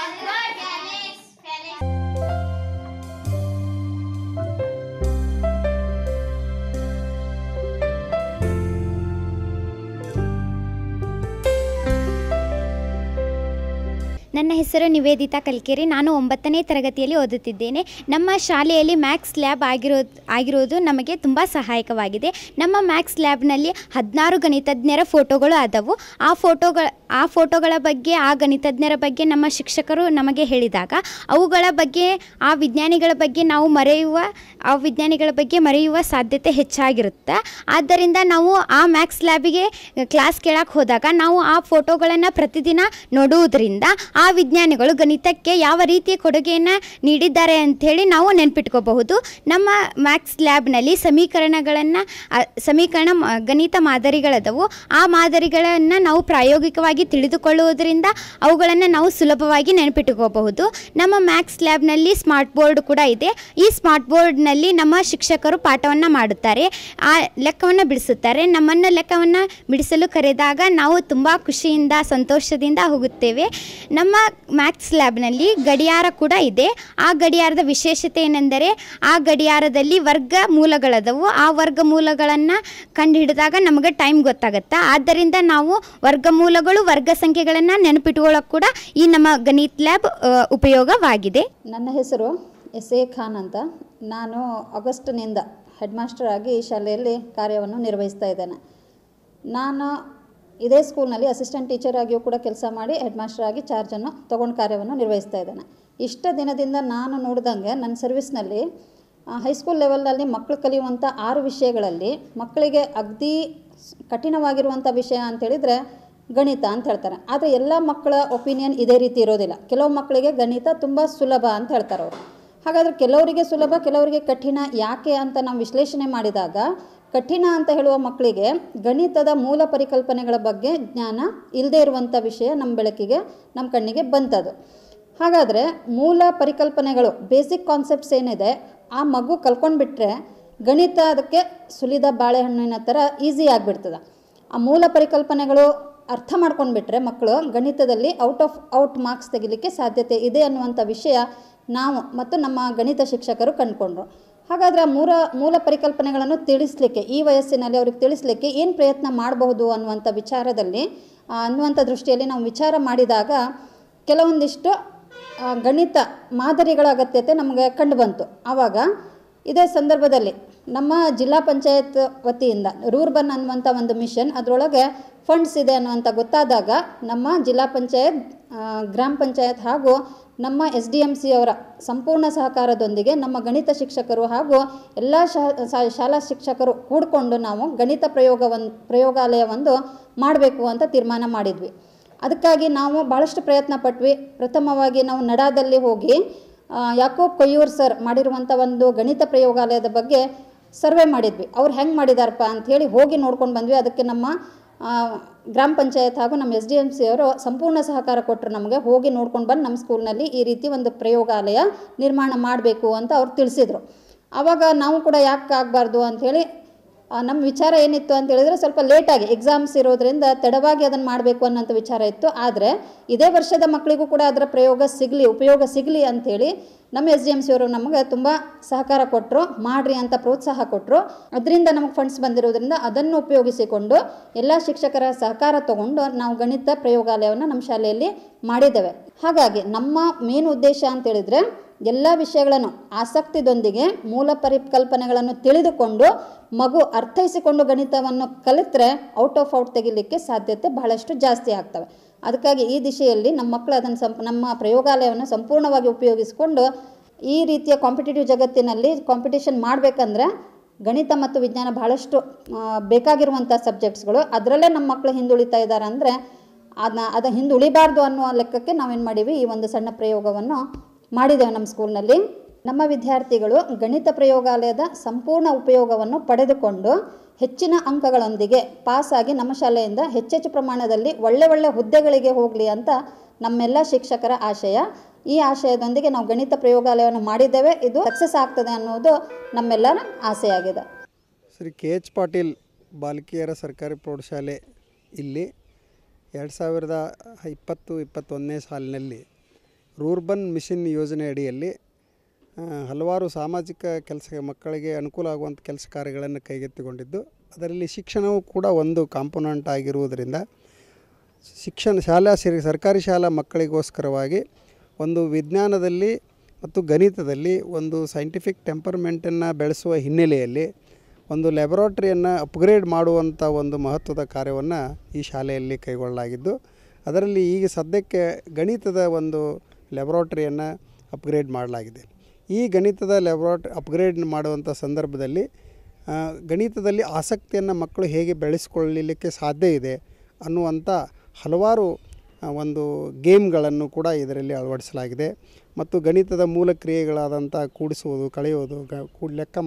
ನನ್ನ ಹೆಸರು ನಿವೇದಿತಾ ಕಲ್ಕೆರೆ. ನಾನು ಒಂಬತ್ತನೇ ತರಗತಿಯಲ್ಲಿ ಓದುತ್ತಿದ್ದೇನೆ. ನಮ್ಮ ಶಾಲೆಯಲ್ಲಿ maths lab ಆಗಿರೋ ಆಗಿರೋದು ನಮಗೆ ತುಂಬ ಸಹಾಯಕವಾಗಿದೆ. ನಮ್ಮ ಮ್ಯಾಥ್ಸ್ ಲ್ಯಾಬ್ನಲ್ಲಿ ಹದಿನಾರು ಗಣಿತಜ್ಞರ ಫೋಟೋಗಳು ಆದವು. ಆ ಫೋಟೋಗಳ ಆ ಫೋಟೋಗಳ ಬಗ್ಗೆ, ಆ ಗಣಿತಜ್ಞರ ಬಗ್ಗೆ ನಮ್ಮ ಶಿಕ್ಷಕರು ನಮಗೆ ಹೇಳಿದಾಗ ಅವುಗಳ ಬಗ್ಗೆ, ಆ ವಿಜ್ಞಾನಿಗಳ ಬಗ್ಗೆ ನಾವು ಮರೆಯುವ ಆ ವಿಜ್ಞಾನಿಗಳ ಬಗ್ಗೆ ಮರೆಯುವ ಸಾಧ್ಯತೆ ಹೆಚ್ಚಾಗಿರುತ್ತೆ. ಆದ್ದರಿಂದ ನಾವು ಆ ಮ್ಯಾಥ್ಸ್ ಲ್ಯಾಬಿಗೆ ಕ್ಲಾಸ್ ಕೇಳಕ್ಕೆ ಹೋದಾಗ ನಾವು ಆ ಫೋಟೋಗಳನ್ನು ಪ್ರತಿದಿನ ನೋಡುವುದರಿಂದ ಆ ವಿಜ್ಞಾನಿಗಳು ಗಣಿತಕ್ಕೆ ಯಾವ ರೀತಿಯ ಕೊಡುಗೆಯನ್ನು ನೀಡಿದ್ದಾರೆ ಅಂಥೇಳಿ ನಾವು ನೆನಪಿಟ್ಕೋಬಹುದು. ನಮ್ಮ ಮ್ಯಾಥ್ಸ್ ಲ್ಯಾಬ್ನಲ್ಲಿ ಸಮೀಕರಣಗಳನ್ನು ಸಮೀಕರಣ ಗಣಿತ ಮಾದರಿಗಳದವು. ಆ ಮಾದರಿಗಳನ್ನು ನಾವು ಪ್ರಾಯೋಗಿಕವಾಗಿ ತಿಳಿದುಕೊಳ್ಳುವುದರಿಂದ ಅವುಗಳನ್ನು ನಾವು ಸುಲಭವಾಗಿ ನೆನಪಿಟ್ಕೋಬಹುದು. ನಮ್ಮ ಮ್ಯಾಥ್ಸ್ ಲ್ಯಾಬ್ನಲ್ಲಿ ಸ್ಮಾರ್ಟ್ ಬೋರ್ಡ್ ಕೂಡ ಇದೆ. ಈ ಸ್ಮಾರ್ಟ್ ಬೋರ್ಡ್ನಲ್ಲಿ ನಮ್ಮ ಶಿಕ್ಷಕರು ಪಾಠವನ್ನು ಮಾಡುತ್ತಾರೆ, ಆ ಲೆಕ್ಕವನ್ನು ಬಿಡಿಸುತ್ತಾರೆ. ನಮ್ಮನ್ನು ಲೆಕ್ಕವನ್ನು ಬಿಡಿಸಲು ಕರೆದಾಗ ನಾವು ತುಂಬ ಖುಷಿಯಿಂದ ಸಂತೋಷದಿಂದ ಹೋಗುತ್ತೇವೆ. ನಮ್ಮ ಮ್ಯಾಥ್ಸ್ ಲ್ಯಾಬ್ನಲ್ಲಿ ಗಡಿಯಾರ ಕೂಡ ಇದೆ. ಆ ಗಡಿಯಾರದ ವಿಶೇಷತೆ ಏನೆಂದರೆ ಆ ಗಡಿಯಾರದಲ್ಲಿ ವರ್ಗ ಮೂಲಗಳದವು. ಆ ವರ್ಗ ಮೂಲಗಳನ್ನು ಕಂಡುಹಿಡಿದಾಗ ನಮಗೆ ಟೈಮ್ ಗೊತ್ತಾಗುತ್ತೆ. ಆದ್ದರಿಂದ ನಾವು ವರ್ಗಮೂಲಗಳು, ವರ್ಗ ಸಂಖ್ಯೆಗಳನ್ನು ನೆನಪಿಟ್ಕೊಳ್ಳೋಕೆ ಕೂಡ ಈ ನಮ್ಮ ಗಣಿತ ಲ್ಯಾಬ್ ಉಪಯೋಗವಾಗಿದೆ. ನನ್ನ ಹೆಸರು ಎಸ್ ಎ ಖಾನ್ ಅಂತ. ನಾನು ಆಗಸ್ಟ್ನಿಂದ ಹೆಡ್ ಮಾಸ್ಟರ್ ಆಗಿ ಈ ಶಾಲೆಯಲ್ಲಿ ಕಾರ್ಯವನ್ನು ನಿರ್ವಹಿಸ್ತಾ ಇದ್ದೇನೆ. ನಾನು ಇದೇ ಸ್ಕೂಲ್ನಲ್ಲಿ ಅಸಿಸ್ಟೆಂಟ್ ಟೀಚರ್ ಆಗಿಯೂ ಕೂಡ ಕೆಲಸ ಮಾಡಿ ಹೆಡ್ ಮಾಸ್ಟರ್ ಆಗಿ ಚಾರ್ಜನ್ನು ತೊಗೊಂಡು ಕಾರ್ಯವನ್ನು ನಿರ್ವಹಿಸ್ತಾ ಇದ್ದೇನೆ. ಇಷ್ಟ ದಿನದಿಂದ ನಾನು ನೋಡಿದಂಗೆ ನನ್ನ ಸರ್ವಿಸ್ನಲ್ಲಿ ಹೈಸ್ಕೂಲ್ ಲೆವೆಲ್ನಲ್ಲಿ ಮಕ್ಕಳು ಕಲಿಯುವಂಥ ಆರು ವಿಷಯಗಳಲ್ಲಿ ಮಕ್ಕಳಿಗೆ ಅಗದಿ ಕಠಿಣವಾಗಿರುವಂಥ ವಿಷಯ ಅಂತೇಳಿದರೆ ಗಣಿತ ಅಂತ ಹೇಳ್ತಾರೆ. ಆದರೆ ಎಲ್ಲ ಮಕ್ಕಳ ಒಪಿನಿಯನ್ ಇದೇ ರೀತಿ ಇರೋದಿಲ್ಲ. ಕೆಲವು ಮಕ್ಕಳಿಗೆ ಗಣಿತ ತುಂಬ ಸುಲಭ ಅಂತ ಹೇಳ್ತಾರೆ ಅವರು. ಹಾಗಾದರೆ ಕೆಲವರಿಗೆ ಸುಲಭ, ಕೆಲವರಿಗೆ ಕಠಿಣ ಯಾಕೆ ಅಂತ ನಾವು ವಿಶ್ಲೇಷಣೆ ಮಾಡಿದಾಗ ಕಠಿಣ ಅಂತ ಹೇಳುವ ಮಕ್ಕಳಿಗೆ ಗಣಿತದ ಮೂಲ ಪರಿಕಲ್ಪನೆಗಳ ಬಗ್ಗೆ ಜ್ಞಾನ ಇಲ್ಲದೇ ಇರುವಂಥ ವಿಷಯ ನಮ್ಮ ಬೆಳಕಿಗೆ, ನಮ್ಮ ಕಣ್ಣಿಗೆ ಬಂತದು. ಹಾಗಾದರೆ ಮೂಲ ಪರಿಕಲ್ಪನೆಗಳು, ಬೇಸಿಕ್ ಕಾನ್ಸೆಪ್ಟ್ಸ್ ಏನಿದೆ ಆ ಮಗು ಕಲ್ಕೊಂಡ್ಬಿಟ್ರೆ ಗಣಿತ ಅದಕ್ಕೆ ಸುಲಿದ ಬಾಳೆಹಣ್ಣಿನ ಥರ ಈಸಿ ಆಗಿಬಿಡ್ತದೆ. ಆ ಮೂಲ ಪರಿಕಲ್ಪನೆಗಳು ಅರ್ಥ ಮಾಡ್ಕೊಂಡ್ಬಿಟ್ರೆ ಮಕ್ಕಳು ಗಣಿತದಲ್ಲಿ ಔಟ್ ಆಫ್ ಔಟ್ ಮಾರ್ಕ್ಸ್ ತೆಗಿಲಿಕ್ಕೆ ಸಾಧ್ಯತೆ ಇದೆ ಅನ್ನುವಂಥ ವಿಷಯ ನಾವು ಮತ್ತು ನಮ್ಮ ಗಣಿತ ಶಿಕ್ಷಕರು ಕಂಡುಕೊಂಡ್ರು. ಹಾಗಾದರೆ ಆ ಮೂಲ ಮೂಲ ಪರಿಕಲ್ಪನೆಗಳನ್ನು ತಿಳಿಸ್ಲಿಕ್ಕೆ, ಈ ವಯಸ್ಸಿನಲ್ಲಿ ಅವ್ರಿಗೆ ತಿಳಿಸ್ಲಿಕ್ಕೆ ಏನು ಪ್ರಯತ್ನ ಮಾಡಬಹುದು ಅನ್ನುವಂಥ ವಿಚಾರದಲ್ಲಿ ಅನ್ನುವಂಥ ದೃಷ್ಟಿಯಲ್ಲಿ ನಾವು ವಿಚಾರ ಮಾಡಿದಾಗ ಕೆಲವೊಂದಿಷ್ಟು ಗಣಿತ ಮಾದರಿಗಳ ಅಗತ್ಯತೆ ನಮಗೆ ಕಂಡು ಬಂತು. ಆವಾಗ ಇದೇ ಸಂದರ್ಭದಲ್ಲಿ ನಮ್ಮ ಜಿಲ್ಲಾ ಪಂಚಾಯತ್ ವತಿಯಿಂದ ರೂರ್ಬನ್ ಅನ್ನುವಂಥ ಒಂದು ಮಿಷನ್, ಅದರೊಳಗೆ ಫಂಡ್ಸ್ ಇದೆ ಅನ್ನುವಂಥ ಗೊತ್ತಾದಾಗ ನಮ್ಮ ಜಿಲ್ಲಾ ಪಂಚಾಯತ್, ಗ್ರಾಮ ಪಂಚಾಯತ್ ಹಾಗೂ ನಮ್ಮ ಎಸ್ ಡಿ ಎಮ್ ಸಿ ಅವರ ಸಂಪೂರ್ಣ ಸಹಕಾರದೊಂದಿಗೆ ನಮ್ಮ ಗಣಿತ ಶಿಕ್ಷಕರು ಹಾಗೂ ಎಲ್ಲ ಶಾಲಾ ಶಿಕ್ಷಕರು ಕೂಡಿಕೊಂಡು ನಾವು ಗಣಿತ ಪ್ರಯೋಗವನ್ನು ಪ್ರಯೋಗಾಲಯವೊಂದು ಮಾಡಬೇಕು ಅಂತ ತೀರ್ಮಾನ ಮಾಡಿದ್ವಿ. ಅದಕ್ಕಾಗಿ ನಾವು ಭಾಳಷ್ಟು ಪ್ರಯತ್ನ ಪಟ್ವಿ. ಪ್ರಥಮವಾಗಿ ನಾವು ನಡಾದಲ್ಲಿ ಹೋಗಿ ಯಾಕೋಬ್ ಕೊಯ್ಯೂರ್ ಸರ್ ಮಾಡಿರುವಂಥ ಒಂದು ಗಣಿತ ಪ್ರಯೋಗಾಲಯದ ಬಗ್ಗೆ ಸರ್ವೆ ಮಾಡಿದ್ವಿ. ಅವ್ರು ಹೆಂಗೆ ಮಾಡಿದಾರಪ್ಪ ಅಂಥೇಳಿ ಹೋಗಿ ನೋಡ್ಕೊಂಡು ಬಂದ್ವಿ. ಅದಕ್ಕೆ ನಮ್ಮ ಗ್ರಾಮ ಪಂಚಾಯತ್ ಹಾಗೂ ನಮ್ಮ ಎಸ್ ಡಿ ಎಮ್ ಸಿ ಅವರು ಸಂಪೂರ್ಣ ಸಹಕಾರ ಕೊಟ್ಟರು. ನಮಗೆ ಹೋಗಿ ನೋಡ್ಕೊಂಡು ಬಂದು ನಮ್ಮ ಸ್ಕೂಲ್ನಲ್ಲಿ ಈ ರೀತಿ ಒಂದು ಪ್ರಯೋಗಾಲಯ ನಿರ್ಮಾಣ ಮಾಡಬೇಕು ಅಂತ ಅವ್ರು ತಿಳಿಸಿದರು. ಆವಾಗ ನಾವು ಕೂಡ ಯಾಕೆ ಆಗಬಾರ್ದು ಅಂಥೇಳಿ ನಮ್ಮ ವಿಚಾರ ಏನಿತ್ತು ಅಂತ ಹೇಳಿದ್ರೆ ಸ್ವಲ್ಪ ಲೇಟಾಗಿ ಎಕ್ಸಾಮ್ಸ್ ಇರೋದ್ರಿಂದ ತಡವಾಗಿ ಅದನ್ನು ಮಾಡಬೇಕು ಅನ್ನೋಂಥ ವಿಚಾರ ಇತ್ತು. ಆದರೆ ಇದೇ ವರ್ಷದ ಮಕ್ಕಳಿಗೂ ಕೂಡ ಅದರ ಪ್ರಯೋಗ ಸಿಗಲಿ, ಉಪಯೋಗ ಸಿಗಲಿ ಅಂಥೇಳಿ ನಮ್ಮ ಎಸ್ ಡಿ ಎಮ್ ಸಿ ಅವರು ನಮಗೆ ತುಂಬ ಸಹಕಾರ ಕೊಟ್ಟರು, ಮಾಡಿರಿ ಅಂತ ಪ್ರೋತ್ಸಾಹ ಕೊಟ್ಟರು. ಅದರಿಂದ ನಮಗೆ ಫಂಡ್ಸ್ ಬಂದಿರೋದ್ರಿಂದ ಅದನ್ನು ಉಪಯೋಗಿಸಿಕೊಂಡು ಎಲ್ಲ ಶಿಕ್ಷಕರ ಸಹಕಾರ ತಗೊಂಡು ನಾವು ಗಣಿತ ಪ್ರಯೋಗಾಲಯವನ್ನು ನಮ್ಮ ಶಾಲೆಯಲ್ಲಿ ಮಾಡಿದ್ದೇವೆ. ಹಾಗಾಗಿ ನಮ್ಮ ಮೇನ್ ಉದ್ದೇಶ ಅಂತೇಳಿದರೆ ಎಲ್ಲ ವಿಷಯಗಳನ್ನು ಆಸಕ್ತಿದೊಂದಿಗೆ ಮೂಲ ಪರಿಕಲ್ಪನೆಗಳನ್ನು ತಿಳಿದುಕೊಂಡು ಮಗು ಅರ್ಥೈಸಿಕೊಂಡು ಗಣಿತವನ್ನು ಕಲಿತರೆ ಔಟ್ ಆಫ್ ಔಟ್ ತೆಗಿಲಿಕ್ಕೆ ಸಾಧ್ಯತೆ ಬಹಳಷ್ಟು ಜಾಸ್ತಿ ಆಗ್ತವೆ. ಅದಕ್ಕಾಗಿ ಈ ದಿಶೆಯಲ್ಲಿ ನಮ್ಮ ಮಕ್ಕಳು ಅದನ್ನು ಸಂಪ್ ನಮ್ಮ ಪ್ರಯೋಗಾಲಯವನ್ನು ಸಂಪೂರ್ಣವಾಗಿ ಉಪಯೋಗಿಸಿಕೊಂಡು ಈ ರೀತಿಯ ಕಾಂಪಿಟೇಟಿವ್ ಜಗತ್ತಿನಲ್ಲಿ ಕಾಂಪಿಟೇಷನ್ ಮಾಡಬೇಕಂದ್ರೆ ಗಣಿತ ಮತ್ತು ವಿಜ್ಞಾನ ಬಹಳಷ್ಟು ಬೇಕಾಗಿರುವಂಥ ಸಬ್ಜೆಕ್ಟ್ಸ್ಗಳು. ಅದರಲ್ಲೇ ನಮ್ಮ ಮಕ್ಕಳು ಹಿಂದುಳಿತಾ ಇದ್ದಾರೆ ಅಂದರೆ ಅದನ್ನ ಅದು ಹಿಂದುಳಿಬಾರ್ದು ಅನ್ನುವ ಲೆಕ್ಕಕ್ಕೆ ನಾವೇನು ಮಾಡೀವಿ, ಈ ಒಂದು ಸಣ್ಣ ಪ್ರಯೋಗವನ್ನು ಮಾಡಿದ್ದೇವೆ ನಮ್ಮ ಸ್ಕೂಲ್ನಲ್ಲಿ. ನಮ್ಮ ವಿದ್ಯಾರ್ಥಿಗಳು ಗಣಿತ ಪ್ರಯೋಗಾಲಯದ ಸಂಪೂರ್ಣ ಉಪಯೋಗವನ್ನು ಪಡೆದುಕೊಂಡು ಹೆಚ್ಚಿನ ಅಂಕಗಳೊಂದಿಗೆ ಪಾಸಾಗಿ ನಮ್ಮ ಶಾಲೆಯಿಂದ ಹೆಚ್ಚೆಚ್ಚು ಪ್ರಮಾಣದಲ್ಲಿ ಒಳ್ಳೆ ಒಳ್ಳೆ ಹುದ್ದೆಗಳಿಗೆ ಹೋಗಲಿ ಅಂತ ನಮ್ಮೆಲ್ಲ ಶಿಕ್ಷಕರ ಆಶಯ. ಈ ಆಶಯದೊಂದಿಗೆ ನಾವು ಗಣಿತ ಪ್ರಯೋಗಾಲಯವನ್ನು ಮಾಡಿದ್ದೇವೆ. ಇದು ಸಕ್ಸಸ್ ಆಗ್ತದೆ ಅನ್ನೋದು ನಮ್ಮೆಲ್ಲರ ಆಸೆಯಾಗಿದೆ. ಶ್ರೀ ಕೆ ಎಚ್ ಪಾಟೀಲ್ ಬಾಲಕಿಯರ ಸರ್ಕಾರಿ ಪ್ರೌಢಶಾಲೆ ಇಲ್ಲಿ ಎರಡು ಸಾವಿರದ ಇಪ್ಪತ್ತು ಇಪ್ಪತ್ತೊಂದನೇ ಸಾಲಿನಲ್ಲಿ ರೂರ್ಬನ್ ಮಿಷನ್ ಯೋಜನೆ ಅಡಿಯಲ್ಲಿ ಹಲವಾರು ಸಾಮಾಜಿಕ ಕೆಲಸ ಮಕ್ಕಳಿಗೆ ಅನುಕೂಲ ಆಗುವಂಥ ಕೆಲಸ ಕಾರ್ಯಗಳನ್ನು ಕೈಗೆತ್ತಿಕೊಂಡಿದ್ದು, ಅದರಲ್ಲಿ ಶಿಕ್ಷಣವೂ ಕೂಡ ಒಂದು ಕಾಂಪೊನೆಂಟ್ ಆಗಿರುವುದರಿಂದ ಶಿಕ್ಷಣ ಶಾಲಾ ಸರ್ಕಾರಿ ಶಾಲಾ ಮಕ್ಕಳಿಗೋಸ್ಕರವಾಗಿ ಒಂದು ವಿಜ್ಞಾನದಲ್ಲಿ ಮತ್ತು ಗಣಿತದಲ್ಲಿ ಒಂದು ಸೈಂಟಿಫಿಕ್ ಟೆಂಪರ್ಮೆಂಟನ್ನು ಬೆಳೆಸುವ ಹಿನ್ನೆಲೆಯಲ್ಲಿ ಒಂದು ಲ್ಯಾಬೊರೇಟರಿಯನ್ನು ಅಪ್ಗ್ರೇಡ್ ಮಾಡುವಂಥ ಒಂದು ಮಹತ್ವದ ಕಾರ್ಯವನ್ನು ಈ ಶಾಲೆಯಲ್ಲಿ ಕೈಗೊಳ್ಳಲಾಗಿದ್ದು, ಅದರಲ್ಲಿ ಈಗ ಸದ್ಯಕ್ಕೆ ಗಣಿತದ ಒಂದು ಲ್ಯಾಬೊರೇಟರಿಯನ್ನು ಅಪ್ಗ್ರೇಡ್ ಮಾಡಲಾಗಿದೆ. ಈ ಗಣಿತದ ಲ್ಯಾಬೊರೇಟರಿ ಅಪ್ಗ್ರೇಡ್ ಮಾಡುವಂಥ ಸಂದರ್ಭದಲ್ಲಿ ಗಣಿತದಲ್ಲಿ ಆಸಕ್ತಿಯನ್ನು ಮಕ್ಕಳು ಹೇಗೆ ಬೆಳೆಸ್ಕೊಳ್ಳಲಿಕ್ಕೆ ಸಾಧ್ಯ ಇದೆ ಅನ್ನುವಂಥ ಹಲವಾರು ಒಂದು ಗೇಮ್ಗಳನ್ನು ಕೂಡ ಇದರಲ್ಲಿ ಅಳವಡಿಸಲಾಗಿದೆ. ಮತ್ತು ಗಣಿತದ ಮೂಲ ಕ್ರಿಯೆಗಳಾದಂಥ ಕೂಡಿಸುವುದು, ಕಳೆಯುವುದು, ಗ ಲೆಕ್ಕ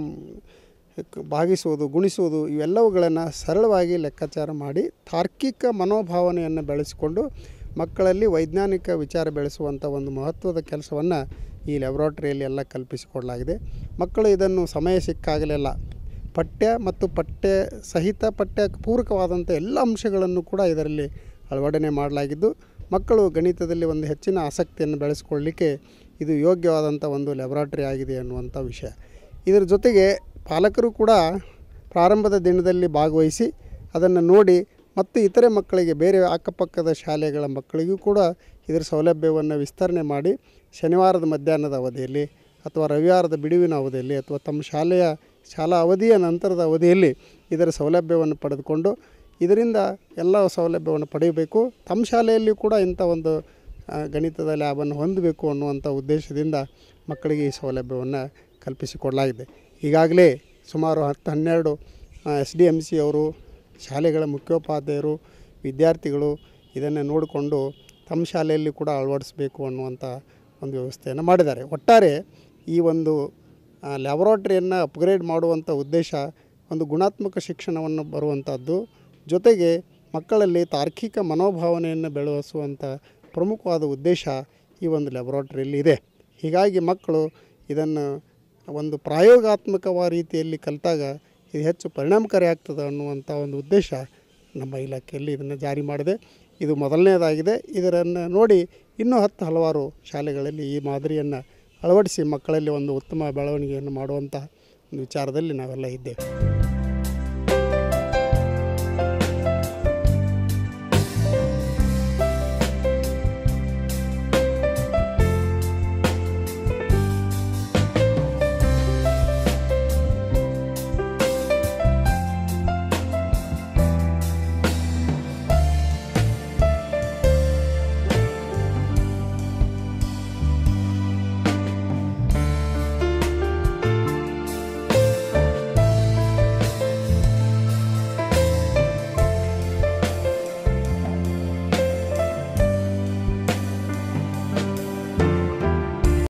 ಭಾಗಿಸುವುದು, ಗುಣಿಸುವುದು ಇವೆಲ್ಲವುಗಳನ್ನು ಸರಳವಾಗಿ ಲೆಕ್ಕಾಚಾರ ಮಾಡಿ ತಾರ್ಕಿಕ ಮನೋಭಾವನೆಯನ್ನು ಬೆಳೆಸಿಕೊಂಡು ಮಕ್ಕಳಲ್ಲಿ ವೈಜ್ಞಾನಿಕ ವಿಚಾರ ಬೆಳೆಸುವಂಥ ಒಂದು ಮಹತ್ವದ ಕೆಲಸವನ್ನು ಈ ಲ್ಯಾಬೊರೇಟರಿಯಲ್ಲಿ ಎಲ್ಲ ಕಲ್ಪಿಸಿಕೊಡಲಾಗಿದೆ. ಮಕ್ಕಳು ಇದನ್ನು ಸಮಯ ಸಿಕ್ಕಾಗಲೆಲ್ಲ ಪಠ್ಯ ಮತ್ತು ಪಠ್ಯ ಸಹಿತ ಪಠ್ಯ ಪೂರಕವಾದಂಥ ಎಲ್ಲ ಅಂಶಗಳನ್ನು ಕೂಡ ಇದರಲ್ಲಿ ಅಳವಡನೆ ಮಾಡಲಾಗಿದ್ದು, ಮಕ್ಕಳು ಗಣಿತದಲ್ಲಿ ಒಂದು ಹೆಚ್ಚಿನ ಆಸಕ್ತಿಯನ್ನು ಬೆಳೆಸ್ಕೊಳ್ಳಲಿಕ್ಕೆ ಇದು ಯೋಗ್ಯವಾದಂಥ ಒಂದು ಲ್ಯಾಬೊರೇಟರಿ ಆಗಿದೆ ಅನ್ನುವಂಥ ವಿಷಯ. ಇದರ ಜೊತೆಗೆ ಪಾಲಕರು ಕೂಡ ಪ್ರಾರಂಭದ ದಿನದಲ್ಲಿ ಭಾಗವಹಿಸಿ ಅದನ್ನು ನೋಡಿ ಮತ್ತು ಇತರೆ ಮಕ್ಕಳಿಗೆ ಬೇರೆ ಅಕ್ಕಪಕ್ಕದ ಶಾಲೆಗಳ ಮಕ್ಕಳಿಗೂ ಕೂಡ ಇದರ ಸೌಲಭ್ಯವನ್ನು ವಿಸ್ತರಣೆ ಮಾಡಿ ಶನಿವಾರದ ಮಧ್ಯಾಹ್ನದ ಅವಧಿಯಲ್ಲಿ ಅಥವಾ ರವಿವಾರದ ಬಿಡುವಿನ ಅವಧಿಯಲ್ಲಿ ಅಥವಾ ತಮ್ಮ ಶಾಲೆಯ ಶಾಲಾ ಅವಧಿಯ ನಂತರದ ಅವಧಿಯಲ್ಲಿ ಇದರ ಸೌಲಭ್ಯವನ್ನು ಪಡೆದುಕೊಂಡು ಇದರಿಂದ ಎಲ್ಲ ಸೌಲಭ್ಯವನ್ನು ಪಡೆಯಬೇಕು. ತಮ್ಮ ಶಾಲೆಯಲ್ಲಿ ಕೂಡ ಇಂಥ ಒಂದು ಗಣಿತದ ಲ್ಯಾಬನ್ನು ಹೊಂದಬೇಕು ಅನ್ನುವಂಥ ಉದ್ದೇಶದಿಂದ ಮಕ್ಕಳಿಗೆ ಈ ಸೌಲಭ್ಯವನ್ನು ಕಲ್ಪಿಸಿಕೊಡಲಾಗಿದೆ. ಈಗಾಗಲೇ ಸುಮಾರು ಹತ್ತು ಹನ್ನೆರಡು ಎಸ್ ಡಿ ಎಮ್ ಸಿ ಅವರು, ಶಾಲೆಗಳ ಮುಖ್ಯೋಪಾಧ್ಯಾಯರು, ವಿದ್ಯಾರ್ಥಿಗಳು ಇದನ್ನು ನೋಡಿಕೊಂಡು ತಮ್ಮ ಶಾಲೆಯಲ್ಲಿ ಕೂಡ ಅಳವಡಿಸಬೇಕು ಅನ್ನುವಂಥ ಒಂದು ವ್ಯವಸ್ಥೆಯನ್ನು ಮಾಡಿದ್ದಾರೆ. ಒಟ್ಟಾರೆ ಈ ಒಂದು ಲ್ಯಾಬೊರೇಟರಿಯನ್ನು ಅಪ್ಗ್ರೇಡ್ ಮಾಡುವಂಥ ಉದ್ದೇಶ ಒಂದು ಗುಣಾತ್ಮಕ ಶಿಕ್ಷಣವನ್ನು ಬರುವಂಥದ್ದು, ಜೊತೆಗೆ ಮಕ್ಕಳಲ್ಲಿ ತಾರ್ಕಿಕ ಮನೋಭಾವನೆಯನ್ನು ಬೆಳೆಸುವಂಥ ಪ್ರಮುಖವಾದ ಉದ್ದೇಶ ಈ ಒಂದು ಲ್ಯಾಬೊರೇಟರಿಯಲ್ಲಿ ಇದೆ. ಹೀಗಾಗಿ ಮಕ್ಕಳು ಇದನ್ನು ಒಂದು ಪ್ರಾಯೋಗಾತ್ಮಕವಾದ ರೀತಿಯಲ್ಲಿ ಕಲಿತಾಗ ಇದು ಹೆಚ್ಚು ಪರಿಣಾಮಕಾರಿ ಆಗ್ತದೆ ಅನ್ನುವಂಥ ಒಂದು ಉದ್ದೇಶ ನಮ್ಮ ಇಲಾಖೆಯಲ್ಲಿ ಇದನ್ನು ಜಾರಿ ಮಾಡಿದೆ. ಇದು ಮೊದಲನೇದಾಗಿದೆ. ಇದನ್ನು ನೋಡಿ ಇನ್ನೂ ಹತ್ತು ಹಲವಾರು ಶಾಲೆಗಳಲ್ಲಿ ಈ ಮಾದರಿಯನ್ನು ಅಳವಡಿಸಿ ಮಕ್ಕಳಲ್ಲಿ ಒಂದು ಉತ್ತಮ ಬೆಳವಣಿಗೆಯನ್ನು ಮಾಡುವಂಥ ಒಂದು ವಿಚಾರದಲ್ಲಿ ನಾವೆಲ್ಲ ಇದ್ದೇವೆ.